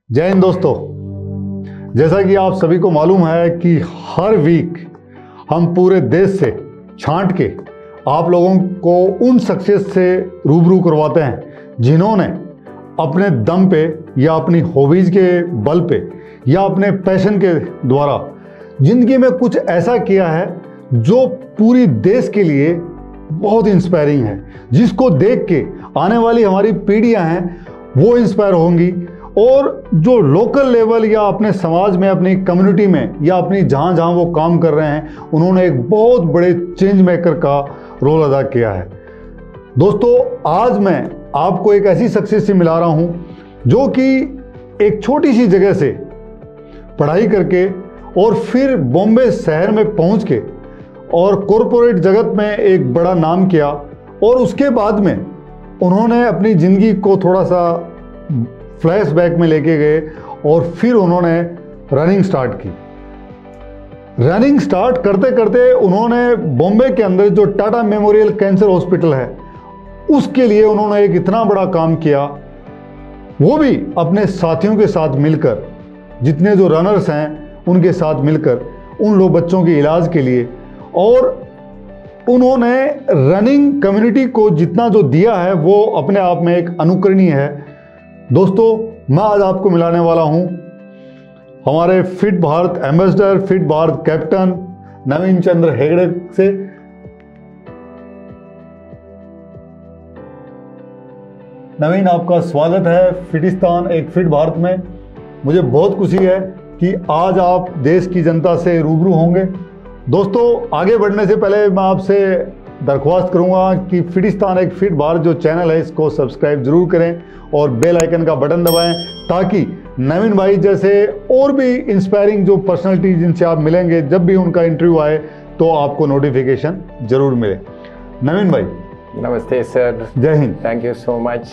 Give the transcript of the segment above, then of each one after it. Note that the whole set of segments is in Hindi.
जय हिंद दोस्तों। जैसा कि आप सभी को मालूम है कि हर वीक हम पूरे देश से छांट के आप लोगों को उन सक्सेस से रूबरू करवाते हैं जिन्होंने अपने दम पे या अपनी हॉबीज़ के बल पे या अपने पैशन के द्वारा ज़िंदगी में कुछ ऐसा किया है जो पूरी देश के लिए बहुत इंस्पायरिंग है, जिसको देख के आने वाली हमारी पीढ़ियां हैं वो इंस्पायर होंगी और जो लोकल लेवल या अपने समाज में, अपनी कम्युनिटी में या अपनी जहाँ जहाँ वो काम कर रहे हैं, उन्होंने एक बहुत बड़े चेंज मेकर का रोल अदा किया है। दोस्तों, आज मैं आपको एक ऐसी सक्सेस से मिला रहा हूँ जो कि एक छोटी सी जगह से पढ़ाई करके और फिर बॉम्बे शहर में पहुँच के और कॉरपोरेट जगत में एक बड़ा नाम किया और उसके बाद में उन्होंने अपनी ज़िंदगी को थोड़ा सा फ्लैशबैक में लेके गए और फिर उन्होंने रनिंग स्टार्ट की। रनिंग स्टार्ट करते करते उन्होंने बॉम्बे के अंदर जो टाटा मेमोरियल कैंसर हॉस्पिटल है उसके लिए उन्होंने एक इतना बड़ा काम किया, वो भी अपने साथियों के साथ मिलकर, जितने जो रनर्स हैं उनके साथ मिलकर उन लोग बच्चों के इलाज के लिए। और उन्होंने रनिंग कम्युनिटी को जितना जो दिया है वो अपने आप में एक अनुकरणीय है। दोस्तों, मैं आज आपको मिलाने वाला हूं हमारे fit Bharat ambassador, fit Bharat captain Naveen Chandra Hegde से। नवीन, आपका स्वागत है फिटिस्तान एक फिट भारत में। मुझे बहुत खुशी है कि आज आप देश की जनता से रूबरू होंगे। दोस्तों, आगे बढ़ने से पहले मैं आपसे दरख्वास्त करूंगा कि फिटिस्तान एक फिट भारत जो चैनल है इसको सब्सक्राइब जरूर करें और बेल आइकन का बटन दबाएं ताकि नवीन भाई जैसे और भी इंस्पायरिंग जो पर्सनालिटी जिनसे आप मिलेंगे, जब भी उनका इंटरव्यू आए तो आपको नोटिफिकेशन जरूर मिले। नवीन भाई, नमस्ते सर। जय हिंद। Thank you so much.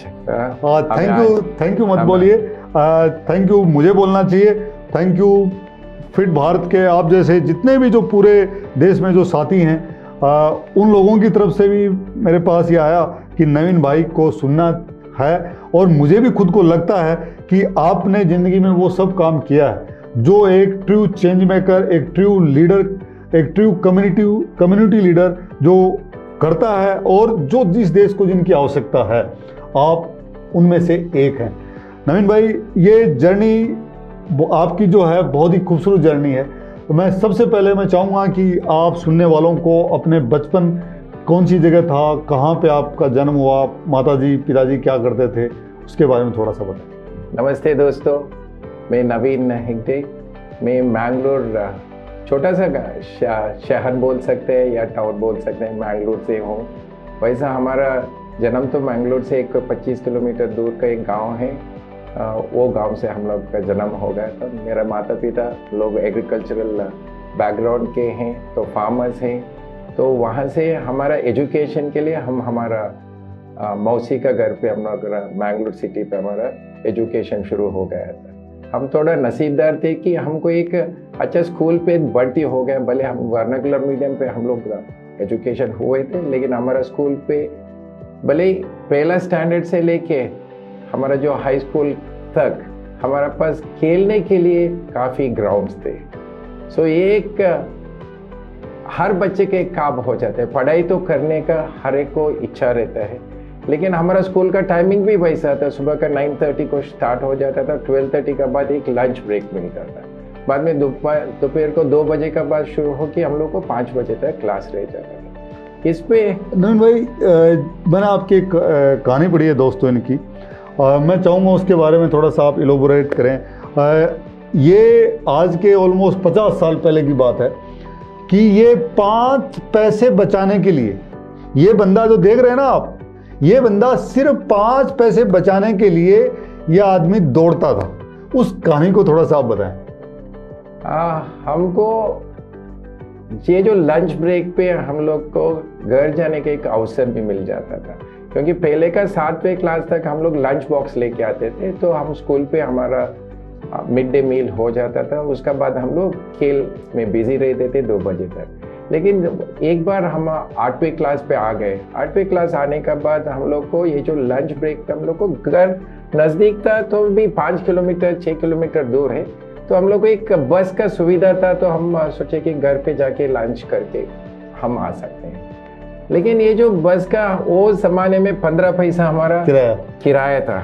Thank you मत बोलिए, थैंक यू मुझे बोलना चाहिए। थैंक यू फिट भारत के आप जैसे जितने भी जो पूरे देश में जो साथी हैं, उन लोगों की तरफ से भी मेरे पास ये आया कि नवीन भाई को सुनना है और मुझे भी खुद को लगता है कि आपने ज़िंदगी में वो सब काम किया है जो एक ट्रू चेंज मेकर, एक ट्रू लीडर, एक ट्रू कम्युनिटी लीडर जो करता है और जो जिस देश को जिनकी आवश्यकता है, आप उनमें से एक हैं। नवीन भाई, ये जर्नी आपकी जो है बहुत ही खूबसूरत जर्नी है। तो मैं सबसे पहले मैं चाहूँगा कि आप सुनने वालों को अपने बचपन कौन सी जगह था, कहाँ पे आपका जन्म हुआ, माताजी पिताजी क्या करते थे, उसके बारे में थोड़ा सा बताएं। नमस्ते दोस्तों, मैं नवीन हेगड़े। मैं मैंगलोर, छोटा सा शहर बोल सकते हैं या टाउन बोल सकते हैं, मैंगलोर से हूँ। वैसा हमारा जन्म तो मैंगलोर से एक 25 किलोमीटर दूर का एक गांव है। वो गांव से हम लोग का जन्म हो गया था। मेरा माता पिता लोग एग्रीकल्चरल बैकग्राउंड के हैं, तो फार्मर्स हैं। तो वहाँ से हमारा एजुकेशन के लिए हम हमारा मौसी का घर पे हम लोग मैंगलोर सिटी पे हमारा एजुकेशन शुरू हो गया था। हम थोड़ा नसीबदार थे कि हमको एक अच्छा स्कूल पे भर्ती हो गया। भले हम वर्नाकुलर मीडियम पे हम लोग एजुकेशन हुए थे, लेकिन हमारा स्कूल पे भले पहला स्टैंडर्ड से लेके हमारा जो हाई स्कूल तक हमारे पास खेलने के लिए काफ़ी ग्राउंड्स थे। सो ये एक हर बच्चे के एक काम हो जाता है। पढ़ाई तो करने का हर एक को इच्छा रहता है, लेकिन हमारा स्कूल का टाइमिंग भी वैसा था। सुबह का 9:30 को स्टार्ट हो जाता था, 12:30 का बाद एक लंच ब्रेक मिलता था। बाद में दोपहर को 2 बजे का बाद शुरू हो कि हम लोग को 5 बजे तक क्लास रह जाता था। इस पे नवीन भाई, मैंने आपकी एक कहानी पढ़ी है दोस्तों इनकी, मैं चाहूँगा उसके बारे में थोड़ा सा आप इलोबोरेट करें। ये आज के ऑलमोस्ट 50 साल पहले की बात है कि ये 5 पैसे बचाने के लिए, ये बंदा जो देख रहे हैं ना आप, ये बंदा सिर्फ 5 पैसे बचाने के लिए ये आदमी दौड़ता था। उस कहानी को थोड़ा सा आप बताएं। हमको ये जो लंच ब्रेक पे हम लोग को घर जाने का एक अवसर भी मिल जाता था, क्योंकि पहले का 7वीं क्लास तक हम लोग लंच बॉक्स लेके आते थे। तो हम स्कूल पे हमारा मिड डे मील हो जाता था। उसका बाद हम लोग खेल में बिजी रहते थे 2 बजे तक। लेकिन एक बार हम 8वीं क्लास पे आ गए। 8वीं क्लास आने के बाद हम लोग को ये जो लंच ब्रेक था, हम लोग को घर नज़दीक था तो भी 5 किलोमीटर 6 किलोमीटर दूर है, तो हम लोग को एक बस का सुविधा था, तो हम सोचे कि घर पे जाके लंच करके हम आ सकते हैं। लेकिन ये जो बस का वो ज़माने में 15 पैसा हमारा किराया था,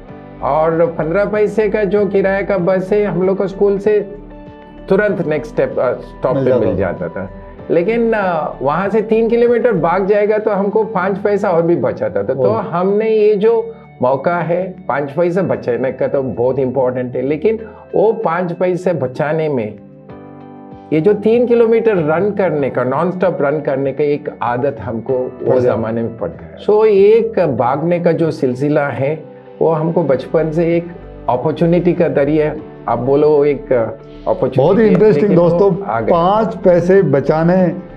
और 15 पैसे का जो किराया का बस है हम लोग को स्कूल से तुरंत नेक्स्ट स्टॉप पे मिल जाता था। लेकिन वहाँ से 3 किलोमीटर भाग जाएगा तो हमको 5 पैसा और भी बचाता था। तो हमने ये जो मौका है 5 पैसा बचाने का तो बहुत इम्पोर्टेंट है, लेकिन वो 5 पैसे बचाने में ये जो 3 किलोमीटर रन करने का, नॉन स्टॉप रन करने का एक आदत हमको वो जमाने में पड़ गया। सो एक भागने का जो सिलसिला है वो हमको बचपन से एक अपॉर्चुनिटी का जरिए, आप बोलो एक अपॉर्चुनिटी। बहुत ही इंटरेस्टिंग दोस्तों, 5 पैसे बचाने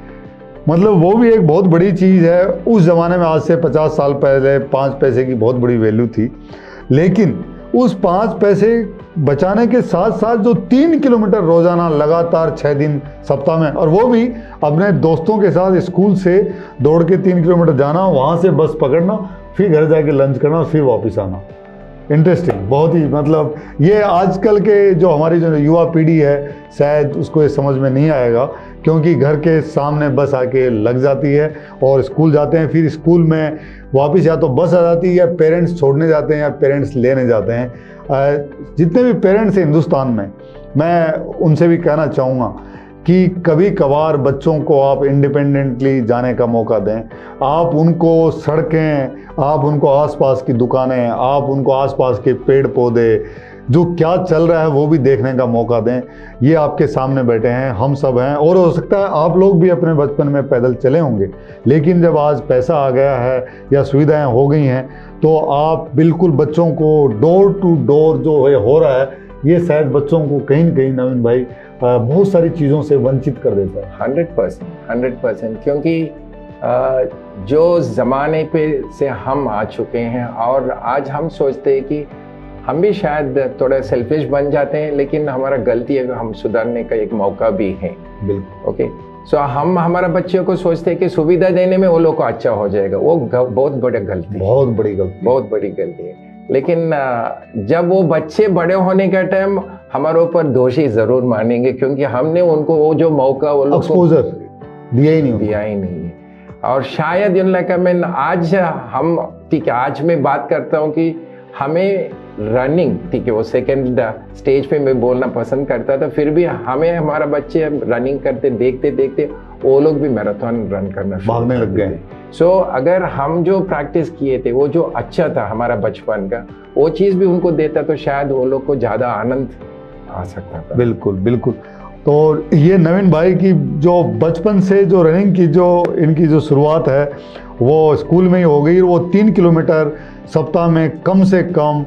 मतलब वो भी एक बहुत बड़ी चीज़ है। उस ज़माने में आज से 50 साल पहले 5 पैसे की बहुत बड़ी वैल्यू थी, लेकिन उस 5 पैसे बचाने के साथ साथ जो 3 किलोमीटर रोज़ाना लगातार 6 दिन सप्ताह में, और वो भी अपने दोस्तों के साथ स्कूल से दौड़ के 3 किलोमीटर जाना, वहाँ से बस पकड़ना, फिर घर जाके लंच करना, फिर वापस आना। इंटरेस्टिंग, बहुत ही मतलब ये आजकल के जो हमारी जो युवा पीढ़ी है शायद उसको ये समझ में नहीं आएगा, क्योंकि घर के सामने बस आके लग जाती है और स्कूल जाते हैं, फिर स्कूल में वापस या तो बस आ जाती है या पेरेंट्स छोड़ने जाते हैं या पेरेंट्स लेने जाते हैं। जितने भी पेरेंट्स हैं हिंदुस्तान में, मैं उनसे भी कहना चाहूँगा कि कभी कभार बच्चों को आप इंडिपेंडेंटली जाने का मौका दें। आप उनको सड़कें, आप उनको आसपास की दुकानें, आप उनको आसपास के पेड़ पौधे, जो क्या चल रहा है वो भी देखने का मौका दें। ये आपके सामने बैठे हैं, हम सब हैं, और हो सकता है आप लोग भी अपने बचपन में पैदल चले होंगे, लेकिन जब आज पैसा आ गया है या सुविधाएं हो गई हैं तो आप बिल्कुल बच्चों को डोर टू डोर जो हो रहा है, ये शायद बच्चों को कहीं न कहीं नवीन भाई बहुत सारी चीज़ों से वंचित कर देता है। 100%, क्योंकि जो ज़माने पे से हम आ चुके हैं और आज हम सोचते हैं कि हम भी शायद थोड़ा सेल्फिश बन जाते हैं, लेकिन हमारा गलती है, हम सुधारने का एक मौका भी है। बिल्कुल। ओके, सो हम हमारा बच्चों को सोचते हैं कि सुविधा देने में वो लोग को अच्छा हो जाएगा, वो बहुत बड़ी गलती, बहुत बड़ी गलती है। लेकिन जब वो बच्चे बड़े होने का टाइम हमारे ऊपर दोषी जरूर मानेंगे, क्योंकि हमने उनको वो जो मौका वो लोग एक्सपोजर दिया ही नहीं है। और शायद इन लगा मैं आज हम ठीक है, आज मैं बात करता हूँ कि हमें रनिंग, ठीक है, वो सेकंड स्टेज पे मैं बोलना पसंद करता था, फिर भी हमें हमारा बच्चे रनिंग करते देखते देखते वो लोग भी मैराथन रन करना भागने लग गए। सो अगर हम जो प्रैक्टिस किए थे वो जो अच्छा था हमारा बचपन का, वो चीज़ भी उनको देता तो शायद वो लोग को ज़्यादा आनंद आ सकता था। बिल्कुल। तो ये नवीन भाई की जो बचपन से जो रनिंग की जो इनकी जो शुरुआत है वो स्कूल में ही हो गई। वो 3 किलोमीटर सप्ताह में कम से कम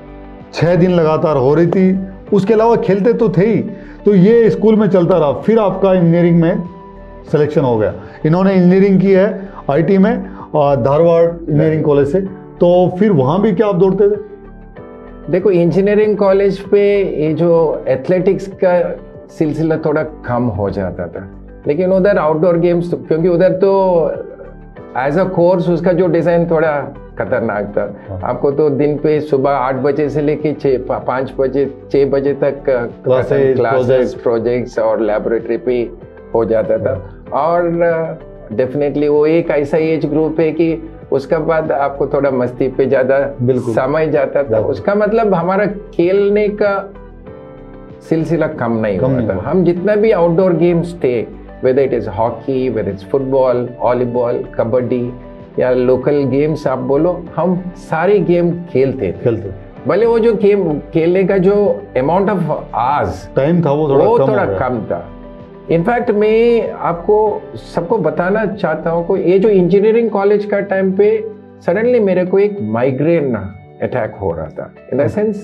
6 दिन लगातार हो रही थी। उसके अलावा खेलते तो थे ही, तो ये स्कूल में चलता रहा। फिर आपका इंजीनियरिंग में सिलेक्शन हो गया। इन्होंने इंजीनियरिंग की है आईटी में, धारवाड़ इंजीनियरिंग कॉलेज से। तो फिर वहाँ भी क्या आप दौड़ते थे? देखो, इंजीनियरिंग कॉलेज पे ये जो एथलेटिक्स का सिलसिला थोड़ा कम हो जाता था, लेकिन उधर आउटडोर गेम्स, क्योंकि उधर तो एज अ कोर्स उसका जो डिज़ाइन थोड़ा खतरनाक था। आपको तो दिन पे सुबह 8 बजे से लेके 5 बजे 6 बजे तक क्लासेस, प्रोजेक्ट्स और लैबोरेटरी पे हो जाता था। और डेफिनेटली वो एक ऐसा एज ग्रुप है कि उसका बाद आपको थोड़ा मस्ती पे ज़्यादा समय जाता था। उसका मतलब हमारा खेलने का सिलसिला कम नहीं हुआ था। हम जितना भी आउटडोर गेम्स थे, whether it is hockey, whether it's football, volleyball, kabaddi या लोकल गेम्स आप बोलो, हम सारे गेम खेलते भले वो जो गेम खेलने का जो अमाउंट ऑफ आवर्स टाइम था वो थोड़ा कम था। इनफैक्ट मैं आपको सबको बताना चाहता हूँ कि ये जो इंजीनियरिंग कॉलेज का टाइम पे सडनली मेरे को एक माइग्रेन अटैक हो रहा था। इन द सेंस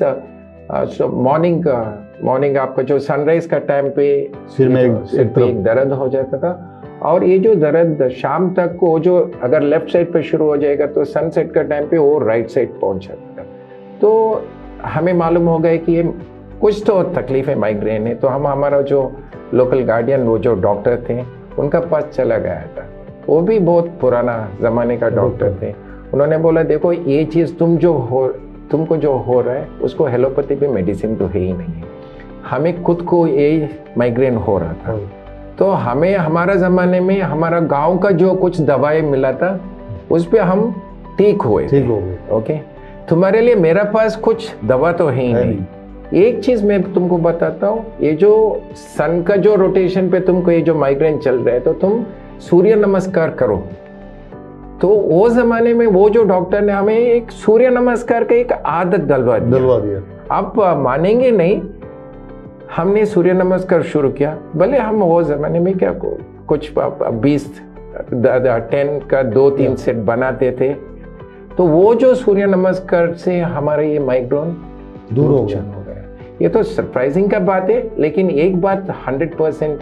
मॉर्निंग आपका जो सनराइज का टाइम पे सिर में एक दर्द हो जाता था, और ये जो दर्द शाम तक को जो अगर लेफ्ट साइड पे शुरू हो जाएगा तो सनसेट का टाइम पे वो राइट साइड पहुंच जाता था। तो हमें मालूम हो गया कि ये कुछ तो तकलीफ है, माइग्रेन है। तो हम हमारा जो लोकल गार्डियन, वो जो डॉक्टर थे, उनका पास चला गया था। वो भी बहुत पुराना ज़माने का डॉक्टर थे। उन्होंने बोला देखो ये चीज़ तुमको जो हो रहा है उसको एलोपैथी पे मेडिसिन तो है ही नहीं है, हमें खुद को ये माइग्रेन हो रहा था, तो हमें हमारा ज़माने में हमारा गांव का जो कुछ दवाई मिला था उस पे हम ठीक हुए। ओके, तुम्हारे लिए मेरा पास कुछ दवा तो है ही नहीं। एक चीज मैं तुमको बताता हूँ, ये जो सन का जो रोटेशन पे तुमको ये जो माइग्रेन चल रहा है, तो तुम सूर्य नमस्कार करो। तो वो जमाने में वो जो डॉक्टर ने हमें एक सूर्य नमस्कार का एक आदत डलवा दिया। आप मानेंगे नहीं, हमने सूर्य नमस्कार शुरू किया। भले हम वो जमाने में क्या कुछ 20 10 का 2-3 सेट बनाते थे, तो वो जो सूर्य नमस्कार से हमारा ये माइग्रेन दूर हो गया। ये तो सरप्राइजिंग का बात है, लेकिन एक बात 100%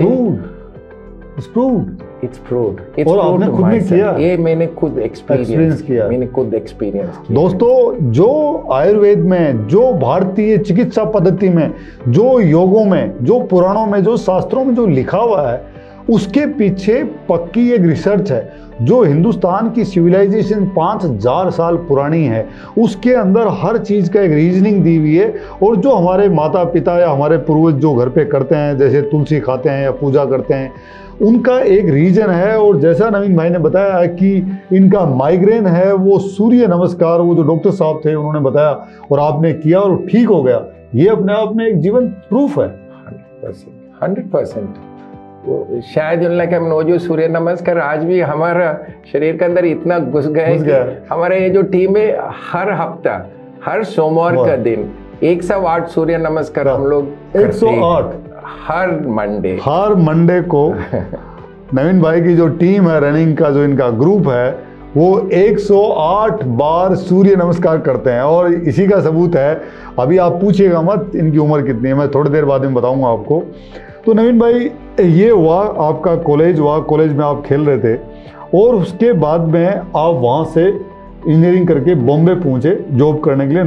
It's proved. और आपने खुद ने किया, ये मैंने खुद एक्सपीरियंस किया, दोस्तों, जो आयुर्वेद में, जो भारतीय चिकित्सा पद्धति में, जो योगों में, जो पुराणों में, जो शास्त्रों में जो लिखा हुआ है, उसके पीछे पक्की एक रिसर्च है। जो हिंदुस्तान की सिविलाइजेशन 5000 साल पुरानी है, उसके अंदर हर चीज़ का एक रीजनिंग दी हुई है। और जो हमारे माता पिता या हमारे पूर्वज जो घर पे करते हैं, जैसे तुलसी खाते हैं या पूजा करते हैं, उनका एक रीजन है। और जैसा नवीन भाई ने बताया है कि इनका माइग्रेन है, वो सूर्य नमस्कार, वो जो डॉक्टर साहब थे उन्होंने बताया और आपने किया और ठीक हो गया, ये अपने आप में एक जीवन प्रूफ है। 100%। शायद वो जो सूर्य नमस्कार आज भी हमारा शरीर के अंदर इतना घुस गया कि हमारे ये जो टीम है, हर हफ्ता, हर सोमवार का दिन 108 सूर्य नमस्कार हम लोग 108 हर मंडे को नवीन भाई की जो टीम है रनिंग का, जो इनका ग्रुप है, वो 108 बार सूर्य नमस्कार करते हैं। और इसी का सबूत है, अभी आप पूछिएगा मत इनकी उम्र कितनी है, मैं थोड़ी देर बाद में बताऊंगा आपको। तो नवीन भाई, ये हुआ आपका कॉलेज हुआ, कॉलेज में आप खेल रहे थे और उसके बाद में आप वहाँ से इंजीनियरिंग करके बॉम्बे पहुँचे जॉब करने के लिए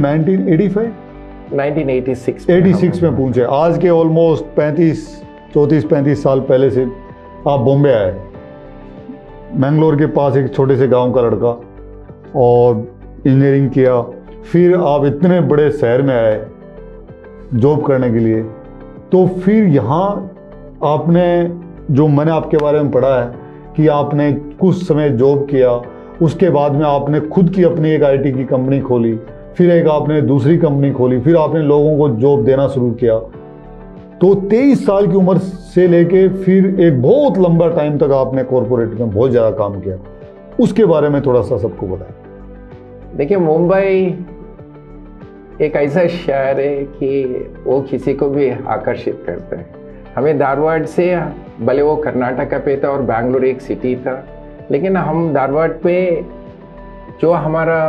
1986 में पहुँचे। आज के ऑलमोस्ट 34-35 साल पहले से आप बॉम्बे आए, मैंगलोर के पास एक छोटे से गांव का लड़का, और इंजीनियरिंग किया। फिर आप इतने बड़े शहर में आए जॉब करने के लिए। तो फिर यहाँ आपने, जो मैंने आपके बारे में पढ़ा है कि आपने कुछ समय जॉब किया, उसके बाद में आपने खुद की अपनी एक आईटी की कंपनी खोली, फिर एक आपने दूसरी कंपनी खोली, फिर आपने लोगों को जॉब देना शुरू किया। तो 23 साल की उम्र से लेके फिर एक बहुत लंबा टाइम तक आपने कॉरपोरेट में बहुत ज़्यादा काम किया। उसके बारे में थोड़ा सा सबको बताएं। देखिए, मुंबई एक ऐसा शहर है कि वो किसी को भी आकर्षित करता है। हमें धारवाड़ से, भले वो कर्नाटका पे था और बैंगलोर एक सिटी था, लेकिन हम धारवाड़ पे जो हमारा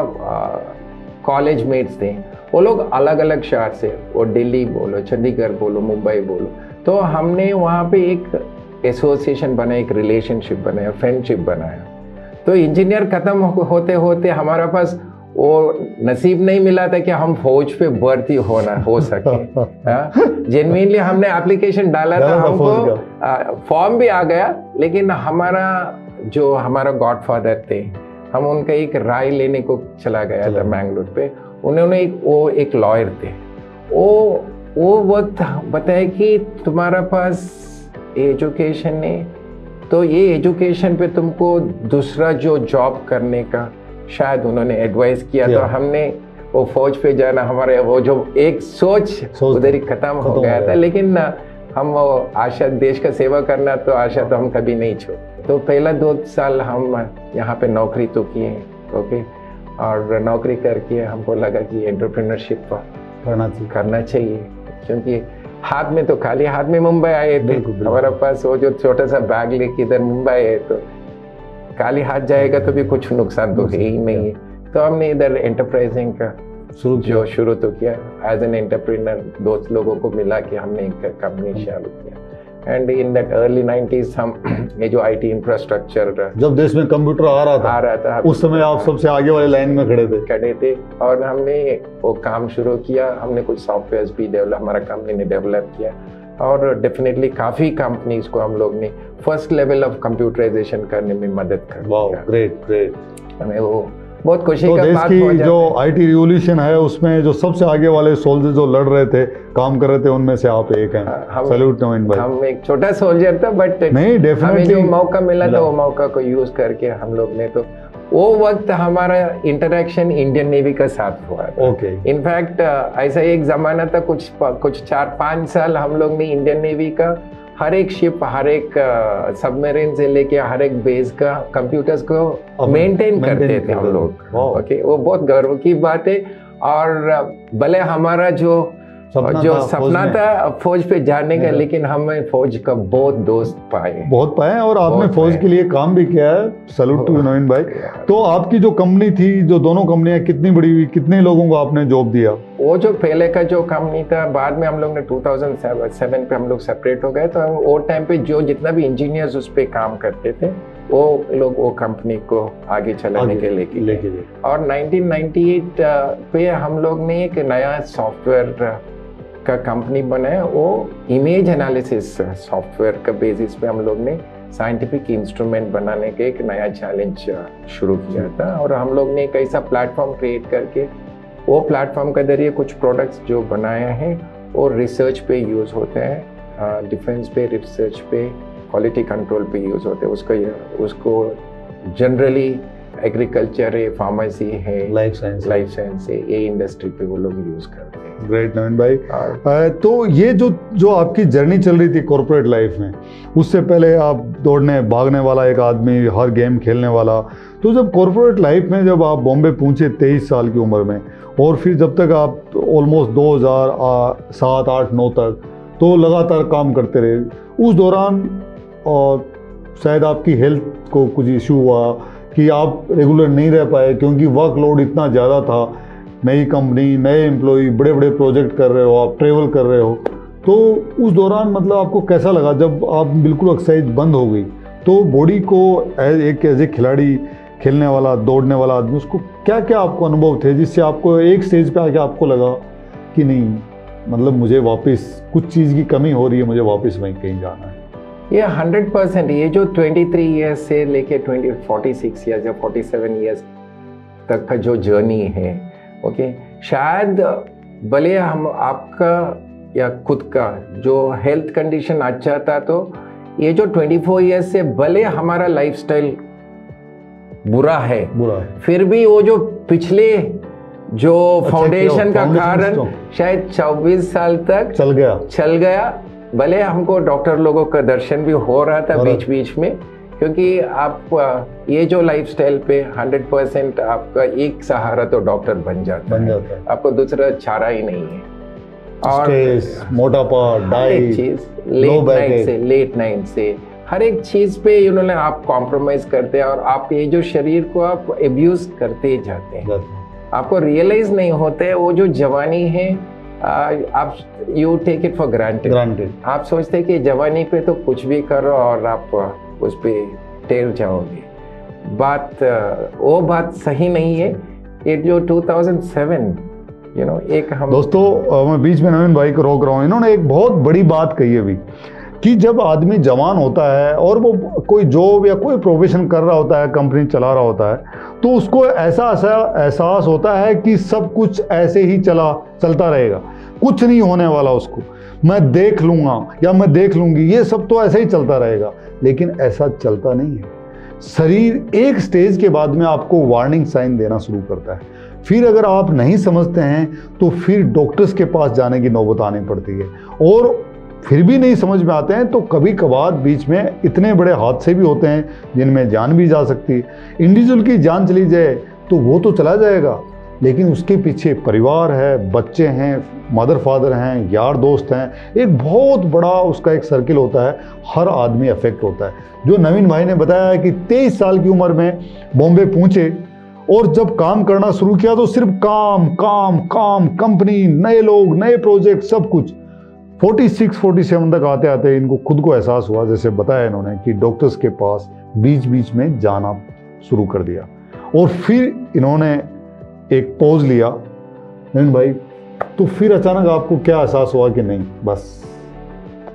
कॉलेज मेट्स थे वो लोग अलग अलग शहर से, वो दिल्ली बोलो, चंडीगढ़ बोलो, मुंबई बोलो। तो हमने वहाँ पे एक एसोसिएशन बनाया, एक रिलेशनशिप बनाया, फ्रेंडशिप बनाया। तो इंजीनियर ख़त्म होते होते हमारा पास वो नसीब नहीं मिला था कि हम फौज पे भर्ती हो सके। जेन्युइनली हमने एप्लीकेशन डाला था, हमको फॉर्म भी आ गया, लेकिन हमारा गॉडफादर थे, हम उनका एक राय लेने को चला गया था मैंगलोर पे। उन्होंने एक लॉयर थे, वो वक्त बताया कि तुम्हारा पास एजुकेशन है, तो ये एजुकेशन पे तुमको दूसरा जो जॉब करने का शायद उन्होंने एडवाइस किया। तो हमने वो फौज पे जाना, हमारे वो जो एक सोच उधर ही खत्म हो गया था। लेकिन हम वो आशा, देश का सेवा करना, तो आशा तो हम कभी नहीं छोड़। तो पहला 2 साल हम यहाँ पे नौकरी तो किए, ओके, और नौकरी करके हमको लगा कि एंटरप्रेन्योरशिप करना चाहिए, क्योंकि हाथ में तो खाली हाथ में मुंबई आए थे। हमारे पास वो जो छोटा सा बैग लेके इधर मुंबई आए, तो खाली हाथ जाएगा तो भी कुछ नुकसान तो है ही नहीं है। तो हमने इधर एंटरप्राइजिंग का शुरू तो किया एज एन एंटरप्रेन्योर। दोस्त लोगों को मिला के हमने एक कंपनी चालू किया। And in that early 90s हम ये जो आईटी इंफ्रास्ट्रक्चर, जब देश में कंप्यूटर आ रहा था उस समय आप सबसे आगे वाले लाइन में खड़े थे और हमने वो काम शुरू किया। हमने कुछ सॉफ्टवेयर भी डेवलप, हमारा कंपनी ने डेवलप किया। और डेफिनेटली काफ़ी कंपनीज को हम लोग ने फर्स्ट लेवल ऑफ कंप्यूटराइजेशन करने में मदद कर दिया। Great great. हमें वो बहुत खुशी तो का देश बात की हो जाता जो है। आईटी रिवॉल्यूशन है उसमें जो सबसे आगे वाले सोल्जर जो लड़ रहे थे, काम कर रहे थे, उनमें से आप एक हैं। सैल्यूट नवीन भाई। हम एक छोटा सोल्जर था, बट नहीं, हमें डेफिनेटली जो मौका मिला था वो मौका को यूज करके हम लोग ने, तो वो वक्त हमारा इंटरेक्शन इंडियन नेवी का साथ हुआ था। ओके। इनफैक्ट ऐसा एक जमाना था, कुछ 4-5 साल हम लोग ने इंडियन नेवी का हर एक शिप, हर एक सबमरीन से लेके हर एक बेस का कंप्यूटर्स को मेंटेन करते थे हम लोग। ओके, वो बहुत गर्व की बात है। और भले हमारा जो सपना था फौज पे जाने का, लेकिन हमें फौज का बहुत दोस्त पाए और आपने फौज के लिए काम भी किया है। सैल्यूट टू नवीन भाई। तो आपकी जो कंपनी थी, जो दोनों कंपनियां कितनी बड़ी हुई, कितने लोगों को आपने जॉब दिया? वो जो पहले का जो कंपनी था, बाद में हम लोग ने 2007 पे हम लोग सेपरेट हो गए। तो वो टाइम पे जो जितना भी इंजीनियर्स उस पे काम करते थे, वो लोग वो कंपनी को आगे चलाने के लेके और 1998 पे हम लोग ने एक नया सॉफ्टवेयर का कंपनी बनाया। वो इमेज एनालिसिस सॉफ्टवेयर का बेसिस पे हम लोग ने साइंटिफिक इंस्ट्रूमेंट बनाने के एक नया चैलेंज शुरू किया था। और हम लोग ने एक ऐसा प्लेटफॉर्म क्रिएट करके, वो प्लेटफॉर्म के जरिए कुछ प्रोडक्ट्स जो बनाया है वो रिसर्च पे यूज़ होते हैं, डिफेंस पे, रिसर्च पे, क्वालिटी कंट्रोल पे यूज़ होते हैं। उसको जनरली एग्रीकल्चर है, फार्मेसी है, लाइफ साइंस है, ये इंडस्ट्री पे वो लोग यूज़ करते हैं। ग्रेट नवीन भाई। तो ये जो आपकी जर्नी चल रही थी कॉर्पोरेट लाइफ में, उससे पहले आप दौड़ने भागने वाला एक आदमी, हर गेम खेलने वाला, तो जब कॉर्पोरेट लाइफ में जब आप बॉम्बे पहुंचे 23 साल की उम्र में, और फिर जब तक आप ऑलमोस्ट 2007, 8, 9 तक तो लगातार काम करते रहे, उस दौरान शायद आपकी हेल्थ को कुछ इशू हुआ कि आप रेगुलर नहीं रह पाए, क्योंकि वर्कलोड इतना ज़्यादा था, नई कंपनी, नए एम्प्लॉय, बड़े बड़े प्रोजेक्ट कर रहे हो, आप ट्रेवल कर रहे हो। तो उस दौरान मतलब आपको कैसा लगा जब आप बिल्कुल एक्सरसाइज बंद हो गई? तो बॉडी को एक एज ए खिलाड़ी, खेलने वाला, दौड़ने वाला आदमी, उसको क्या क्या आपको अनुभव थे जिससे आपको एक स्टेज पे आके आपको लगा कि नहीं, मतलब मुझे वापस कुछ चीज़ की कमी हो रही है, मुझे वापस वहीं कहीं जाना है? ये 100% ये जो 23 ईयर्स से लेके 46 ईयर्स या 47 ईयर्स तक का जो जर्नी है, ओके, शायद भले हम आपका या खुद का जो हेल्थ कंडीशन अच्छा था, तो ये जो 24 ईयर्स से भले हमारा लाइफस्टाइल बुरा है, फिर भी वो जो पिछले जो फाउंडेशन का कारण शायद 24 साल तक चल गया। भले हमको डॉक्टर लोगों का दर्शन भी हो रहा था बीच बीच में, क्योंकि आप ये जो लाइफस्टाइल पे 100% आपका एक सहारा तो डॉक्टर बन जाता है, आपको दूसरा चारा ही नहीं है। और मोटापा, डाइट, चीज लेट नाइट से हर एक चीज पे उन्होंने आप कॉम्प्रोमाइज करते हैं, और आप ये जो शरीर को आप एब्यूज करते जाते हैं, आपको रियलाइज नहीं होते। वो जो जवानी है, आप you take it for granted. आप सोचते हैं कि जवानी पे तो कुछ भी करो और आप उस पे टेर जाओगे। वो बात सही नहीं है। ये जो 2007 एक हम दोस्तों, मैं बीच में नवीन भाई को रोक रहा हूँ, इन्होंने एक बहुत बड़ी बात कही है अभी कि जब आदमी जवान होता है और वो कोई जॉब या कोई प्रोफेशन कर रहा होता है, कंपनी चला रहा होता है, तो उसको ऐसा एहसास होता है कि सब कुछ ऐसे ही चलता रहेगा, कुछ नहीं होने वाला, उसको मैं देख लूँगा या मैं देख लूँगी, ये सब तो ऐसे ही चलता रहेगा। लेकिन ऐसा चलता नहीं है। शरीर एक स्टेज के बाद में आपको वार्निंग साइन देना शुरू करता है। फिर अगर आप नहीं समझते हैं तो फिर डॉक्टर्स के पास जाने की नौबत आनी पड़ती है, और फिर भी नहीं समझ में आते हैं तो कभी कभार बीच में इतने बड़े हादसे भी होते हैं जिनमें जान भी जा सकती है। इंडिविजुअल की जान चली जाए तो वो तो चला जाएगा, लेकिन उसके पीछे परिवार है, बच्चे हैं, मदर फादर हैं, यार दोस्त हैं, एक बहुत बड़ा उसका एक सर्किल होता है, हर आदमी अफेक्ट होता है। जो नवीन भाई ने बताया कि 23 साल की उम्र में बॉम्बे पहुँचे और जब काम करना शुरू किया तो सिर्फ काम काम काम, कंपनी, नए लोग, नए प्रोजेक्ट, सब कुछ। 46-47 तक आते आते इनको खुद को एहसास हुआ, जैसे बताया इन्होंने, कि डॉक्टर्स के पास बीच बीच में जाना शुरू कर दिया। और फिर इन्होंने एक पॉज लिया। नवीन भाई, तो फिर अचानक आपको क्या एहसास हुआ कि नहीं, बस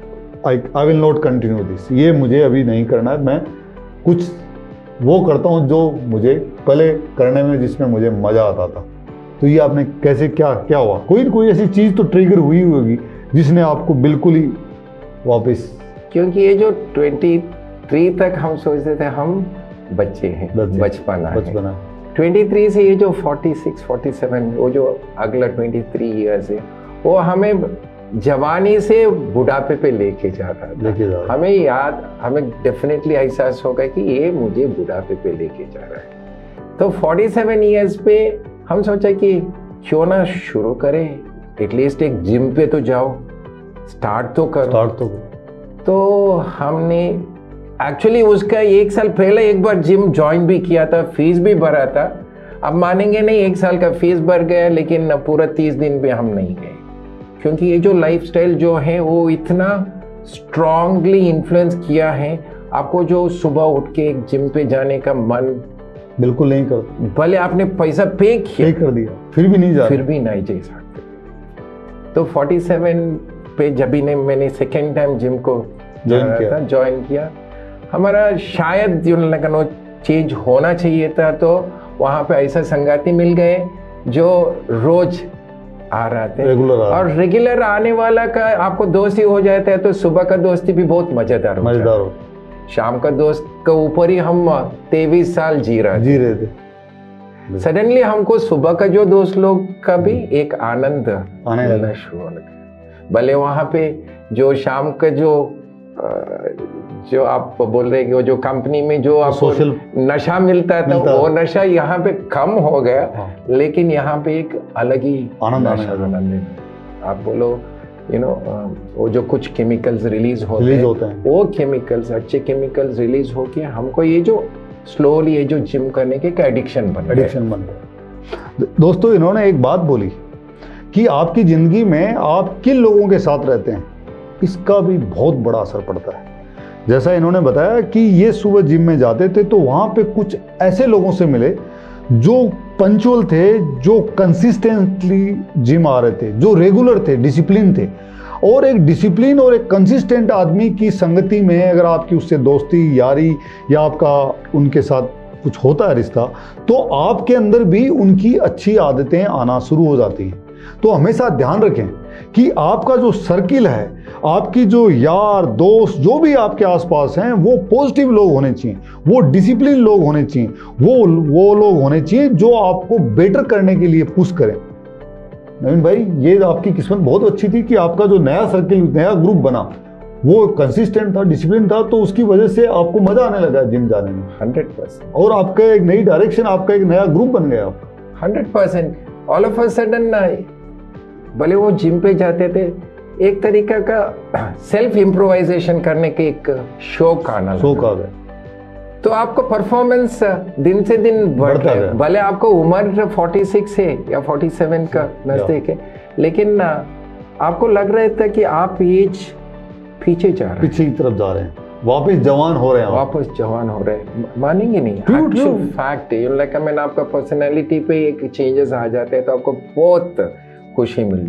I will not continue this, ये मुझे अभी नहीं करना है, मैं कुछ वो करता हूँ जो मुझे पहले करने में जिसमें मुझे मज़ा आता था। तो ये आपने कैसे क्या क्या हुआ, कोई ऐसी चीज़ तो ट्रिगर हुई होगी जिसने आपको बिल्कुल ही वापस? क्योंकि ये जो 23 तक हम सोचते थे हम बच्चे हैं, बचपना है। 23 से ये जो 46, 47, वो जो अगला 23 ईयर्स है, वो हमें जवानी से बुढ़ापे पे लेके जा रहा था। हमें डेफिनेटली एहसास होगा कि ये मुझे बुढ़ापे पे लेके जा रहा है। तो 47 ईयर्स पे हम सोचा कि क्यों ना शुरू करें, एटलीस्ट एक जिम पे तो जाओ, स्टार्ट तो करो। तो हमने एक्चुअली उसका 1 साल पहले एक बार जिम ज्वाइन भी किया था, फीस भी भरा था। अब मानेंगे नहीं, 1 साल का फीस भर गया, लेकिन पूरा 30 दिन भी हम नहीं गए, क्योंकि ये जो लाइफस्टाइल जो है वो इतना स्ट्रांगली इन्फ्लुएंस किया है आपको, जो सुबह उठ के एक जिम पे जाने का मन बिल्कुल नहीं करता। भले आपने पैसा पे कर दिया, फिर भी नहीं जा सकते। तो 47 पे जब मैंने सेकेंड टाइम जिम को ज्वाइन किया, हमारा शायद चेंज होना चाहिए था। तो वहाँ पे ऐसा संगाती मिल गए जो रोज आ रहे थे, और रेगुलर आने वाला का आपको दोस्त ही हो जाता है, तो सुबह का दोस्ती भी बहुत मजेदार हो। शाम का दोस्त के ऊपर ही हम 23 साल जी रहे थे। सडनली हमको सुबह का जो दोस्त लोग का भी एक आनंद आना शुरू होने लगा। भले वहाँ पे जो शाम का जो आप बोल रहे हैं, जो कंपनी में जो आपको नशा मिलता था, वो नशा यहाँ पे कम हो गया, लेकिन यहाँ पे एक अलग ही आनंद। आप बोलो वो जो कुछ केमिकल्स रिलीज होते हैं, वो केमिकल्स, अच्छे केमिकल्स रिलीज होके हमको ये जो स्लोली ये जो जिम करने के एडिक्शन बन गया। दोस्तों, इन्होंने एक बात बोली कि आपकी जिंदगी में आप किन लोगों के साथ रहते हैं, इसका भी बहुत बड़ा असर पड़ता है। जैसा इन्होंने बताया कि ये सुबह जिम में जाते थे तो वहाँ पे कुछ ऐसे लोगों से मिले जो पंचुअल थे, जो कंसिस्टेंटली जिम आ रहे थे, जो रेगुलर थे, डिसिप्लिन थे। और एक डिसिप्लिन और एक कंसिस्टेंट आदमी की संगति में अगर आपकी उससे दोस्ती, यारी या आपका उनके साथ कुछ होता है रिश्ता, तो आपके अंदर भी उनकी अच्छी आदतें आना शुरू हो जाती हैं। तो हमेशा ध्यान रखें कि आपका जो सर्किल है, आपकी जो यार दोस्त जो भी आपके आसपास हैं, वो पॉजिटिव लोग होने चाहिए, वो डिसिप्लिन लोग होने चाहिए, वो लोग होने चाहिए जो आपको बेटर करने के लिए पुश करें। नवीन भाई, ये आपकी किस्मत बहुत अच्छी थी कि आपका जो नया सर्किल, नया ग्रुप बना, वो कंसिस्टेंट था, डिसिप्लिन था, तो उसकी वजह से आपको मजा आने लगा जिम जाने में। 100%। और आपका एक नई डायरेक्शन, आपका एक नया ग्रुप बन गया आपका। 100%। ऑल ऑफ अ सडन भले वो जिम पे जाते थे, एक तरीका का सेल्फ इम्प्रोवाइजेशन करने के एक शौक आना लगा। तो आपको परफॉर्मेंस दिन से दिन बढ़ता है। भले आपको उम्र 46 है या 47 का नजदीक है, लेकिन आपको लग रहा था कि आप एज पीछे जा रहे हैं, पीछे की तरफ जा रहे हैं, वापस जवान हो रहे हैं। मानेंगे नहीं, एक्चुअल फैक्ट है। लाइक मैंने आपका पर्सनैलिटी पे एक चेंजेस आ जाते हैं, तो आपको बहुत खुशी मिल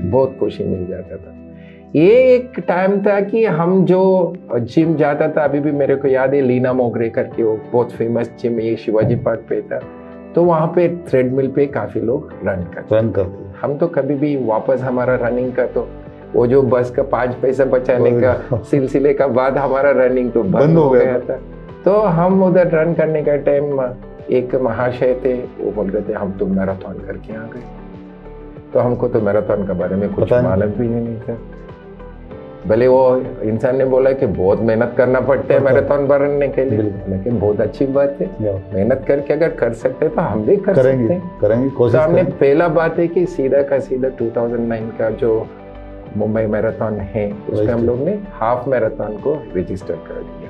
जाता था। ये एक टाइम था कि हम जो जिम जाता था, अभी भी मेरे को याद है, लीना मोगरे करके वो बहुत फेमस जिम ये शिवाजी पार्क पे था। तो वहाँ पे थ्रेडमिल पे काफी लोग रन करते। हम तो कभी भी वापस हमारा रनिंग का, तो वो जो बस का 5 पैसा बचाने का सिलसिले का बाद हमारा रनिंग तो बंद हो गया था। तो हम उधर रन करने का टाइम, एक महाशय थे, वो बोल रहे थे हम तो मैराथन करके आ गए। तो हमको तो मैराथन के बारे में कुछ मालूम भी नहीं था। भले वो इंसान ने बोला कि बहुत मेहनत करना पड़ता है मैराथन भरने के लिए, लेकिन बहुत अच्छी बात है, मेहनत करके अगर कर सकते हैं तो हम भी करेंगे। तो हमने पहला बात है कि सीधा 2009 का जो मुंबई मैराथन है, उसमें हम लोग ने हाफ मैराथन को रजिस्टर कर दिया।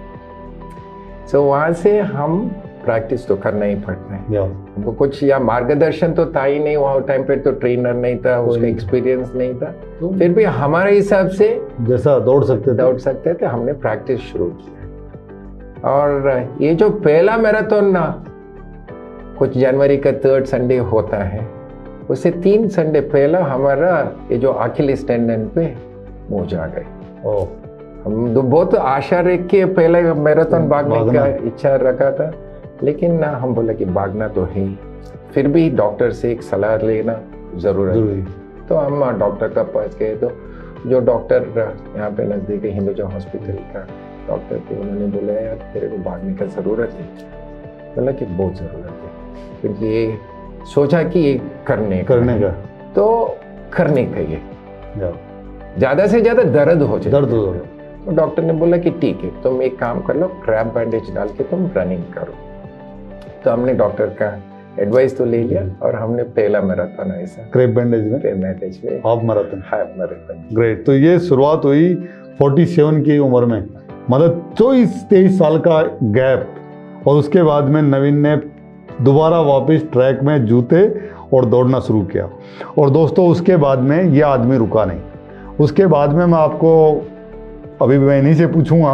सो वहाँ से हम प्रैक्टिस तो करना ही पड़ता है। हमको कुछ या मार्गदर्शन तो था ही नहीं, वहाँ टाइम पे तो ट्रेनर नहीं था, उसका एक्सपीरियंस नहीं था। फिर भी हमारे हिसाब से जैसा दौड़ सकते थे हमने प्रैक्टिस शुरू किया। और ये जो पहला मैराथन ना कुछ जनवरी का 3rd संडे होता है, उससे 3 संडे पहला हमारा ये जो अखिलेस टेंडन पे मोच आ गए। ओह, हम बहुत आशा रख के पहले मैराथन भागने का इच्छा रखा था, लेकिन हम बोला कि भागना तो है ही, फिर भी डॉक्टर से एक सलाह लेना जरूरत है। तो हम डॉक्टर का पास गए, तो जो डॉक्टर यहाँ पे नज़दीक हिंदुजा हॉस्पिटल का डॉक्टर थे, उन्होंने बोला यार तेरे को भागने का ज़रूरत है। बोला कि बहुत ज़रूरत है, क्योंकि ये सोचा कि ये करने का तो करने का, ये ज़्यादा से ज़्यादा दर्द हो जाए, तो डॉक्टर ने बोला कि ठीक है तुम एक काम कर लो, क्रैप बैंडेज डाल के तुम रनिंग करो। तो हमने डॉक्टर का एडवाइस तो ले लिया और हमने पहला मैराथन ऐसा क्रैप बैंडेज में हाफ मैराथन। ग्रेट। तो ये शुरुआत हुई 47 की उम्र में, मतलब 24-23 साल का गैप, और उसके बाद में नवीन ने दोबारा वापस ट्रैक में जूते और दौड़ना शुरू किया। और दोस्तों उसके बाद में ये आदमी रुका नहीं। उसके बाद में मैं आपको अभी मैं इन्हीं से पूछूंगा,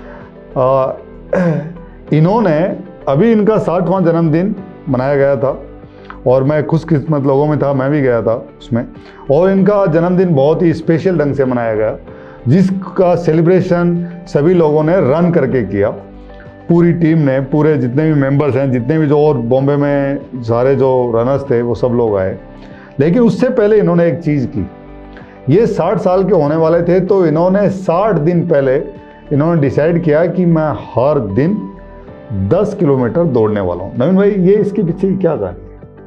इन्होंने अभी इनका 60वां जन्मदिन मनाया गया था और मैं खुशकिस्मत लोगों में था, मैं भी गया था उसमें, और इनका जन्मदिन बहुत ही स्पेशल ढंग से मनाया गया, जिसका सेलिब्रेशन सभी लोगों ने रन करके किया। पूरी टीम ने, पूरे जितने भी मेंबर्स हैं, जितने भी जो और बॉम्बे में सारे जो रनर्स थे वो सब लोग आए। लेकिन उससे पहले इन्होंने एक चीज़ की, ये 60 साल के होने वाले थे, तो इन्होंने 60 दिन पहले इन्होंने डिसाइड किया कि मैं हर दिन 10 किलोमीटर दौड़ने वाला हूँ। नवीन भाई, ये इसके पीछे क्या कहानी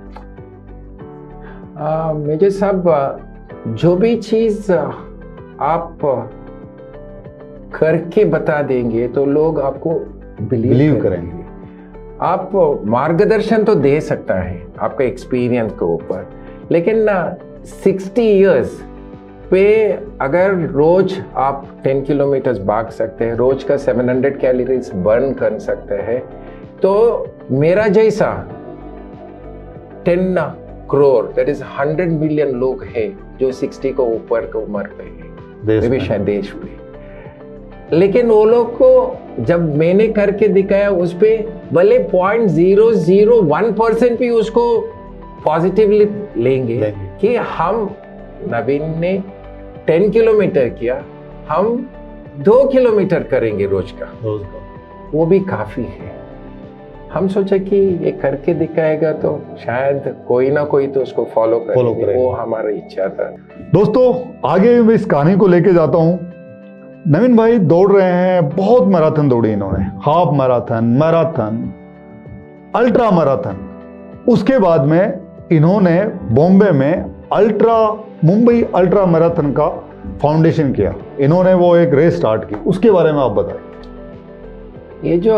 है? मेजर साहब, जो भी चीज़ आप करके बता देंगे तो लोग आपको बिलीव करेंगे। आप मार्गदर्शन तो दे सकता है आपका एक्सपीरियंस के ऊपर, लेकिन 60 इयर्स पे अगर रोज आप 10 किलोमीटर भाग सकते हैं, रोज का 700 कैलोरीज बर्न कर सकते हैं, तो मेरा जैसा 10 करोड़ दैट इज 100 मिलियन लोग हैं जो 60 को ऊपर की उम्र पे है, शायद देश पे। लेकिन वो लोग को जब मैंने करके दिखाया, उस पे भले 0.001% भी उसको पॉजिटिवली लेंगे कि हम नवीन ने 10 किलोमीटर किया, हम 2 किलोमीटर करेंगे रोज का, वो भी काफी है। हम सोचे कि ये करके दिखाएगा तो शायद कोई ना कोई तो उसको फॉलो करेगा, वो हमारी इच्छा था। दोस्तों आगे मैं इस कहानी को लेके जाता हूँ। नवीन भाई दौड़ रहे हैं, बहुत मैराथन दौड़ी इन्होंने, हाफ मैराथन, अल्ट्रा मैराथन। उसके बाद में इन्होंने बॉम्बे में मुंबई अल्ट्रा मैराथन का फाउंडेशन किया। इन्होंने वो एक रेस स्टार्ट की, उसके बारे में आप बताएं। ये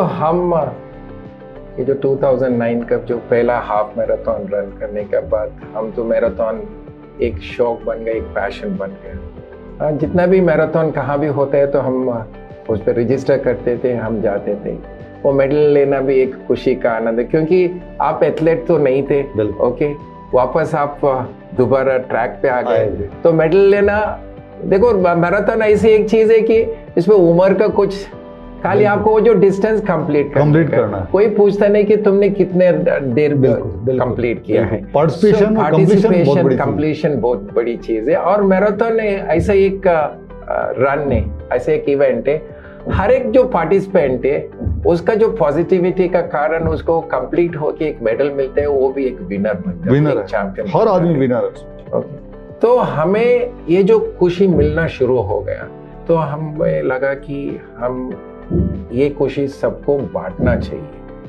जो 2009 का जो पहला हाफ मैराथन रन करने के बाद, हम तो मैराथन एक शौक बन गया, एक पैशन बन गया। जितना भी मैराथन कहाँ भी होता है तो हम उस पर रजिस्टर करते थे, हम जाते थे। वो मेडल लेना भी एक खुशी का आनंद है, क्योंकि आप एथलीट तो नहीं थे, ओके, वापस आप दोबारा ट्रैक पे आ गए, तो मेडल लेना, देखो मैराथन ऐसी एक चीज है कि इसमें उम्र का कुछ, खाली आपको वो जो डिस्टेंस कंप्लीट करना है। कोई पूछता नहीं कि तुमने कितने देर कंप्लीट किया है। पार्टिसिपेशन कंप्लीशन बहुत बड़ी चीज है। और मैराथन ऐसा एक रन है, ऐसा एक इवेंट है, हर एक जो पार्टिसिपेंट है उसका जो पॉजिटिविटी का कारण उसको कंप्लीट होके एक मेडल मिलता है, वो भी एक विनर बनता है, चैंपियन, हर आदमी विनर है। तो हमें ये जो खुशी मिलना शुरू हो गया, तो हमें लगा कि हम ये खुशी सबको बांटना चाहिए,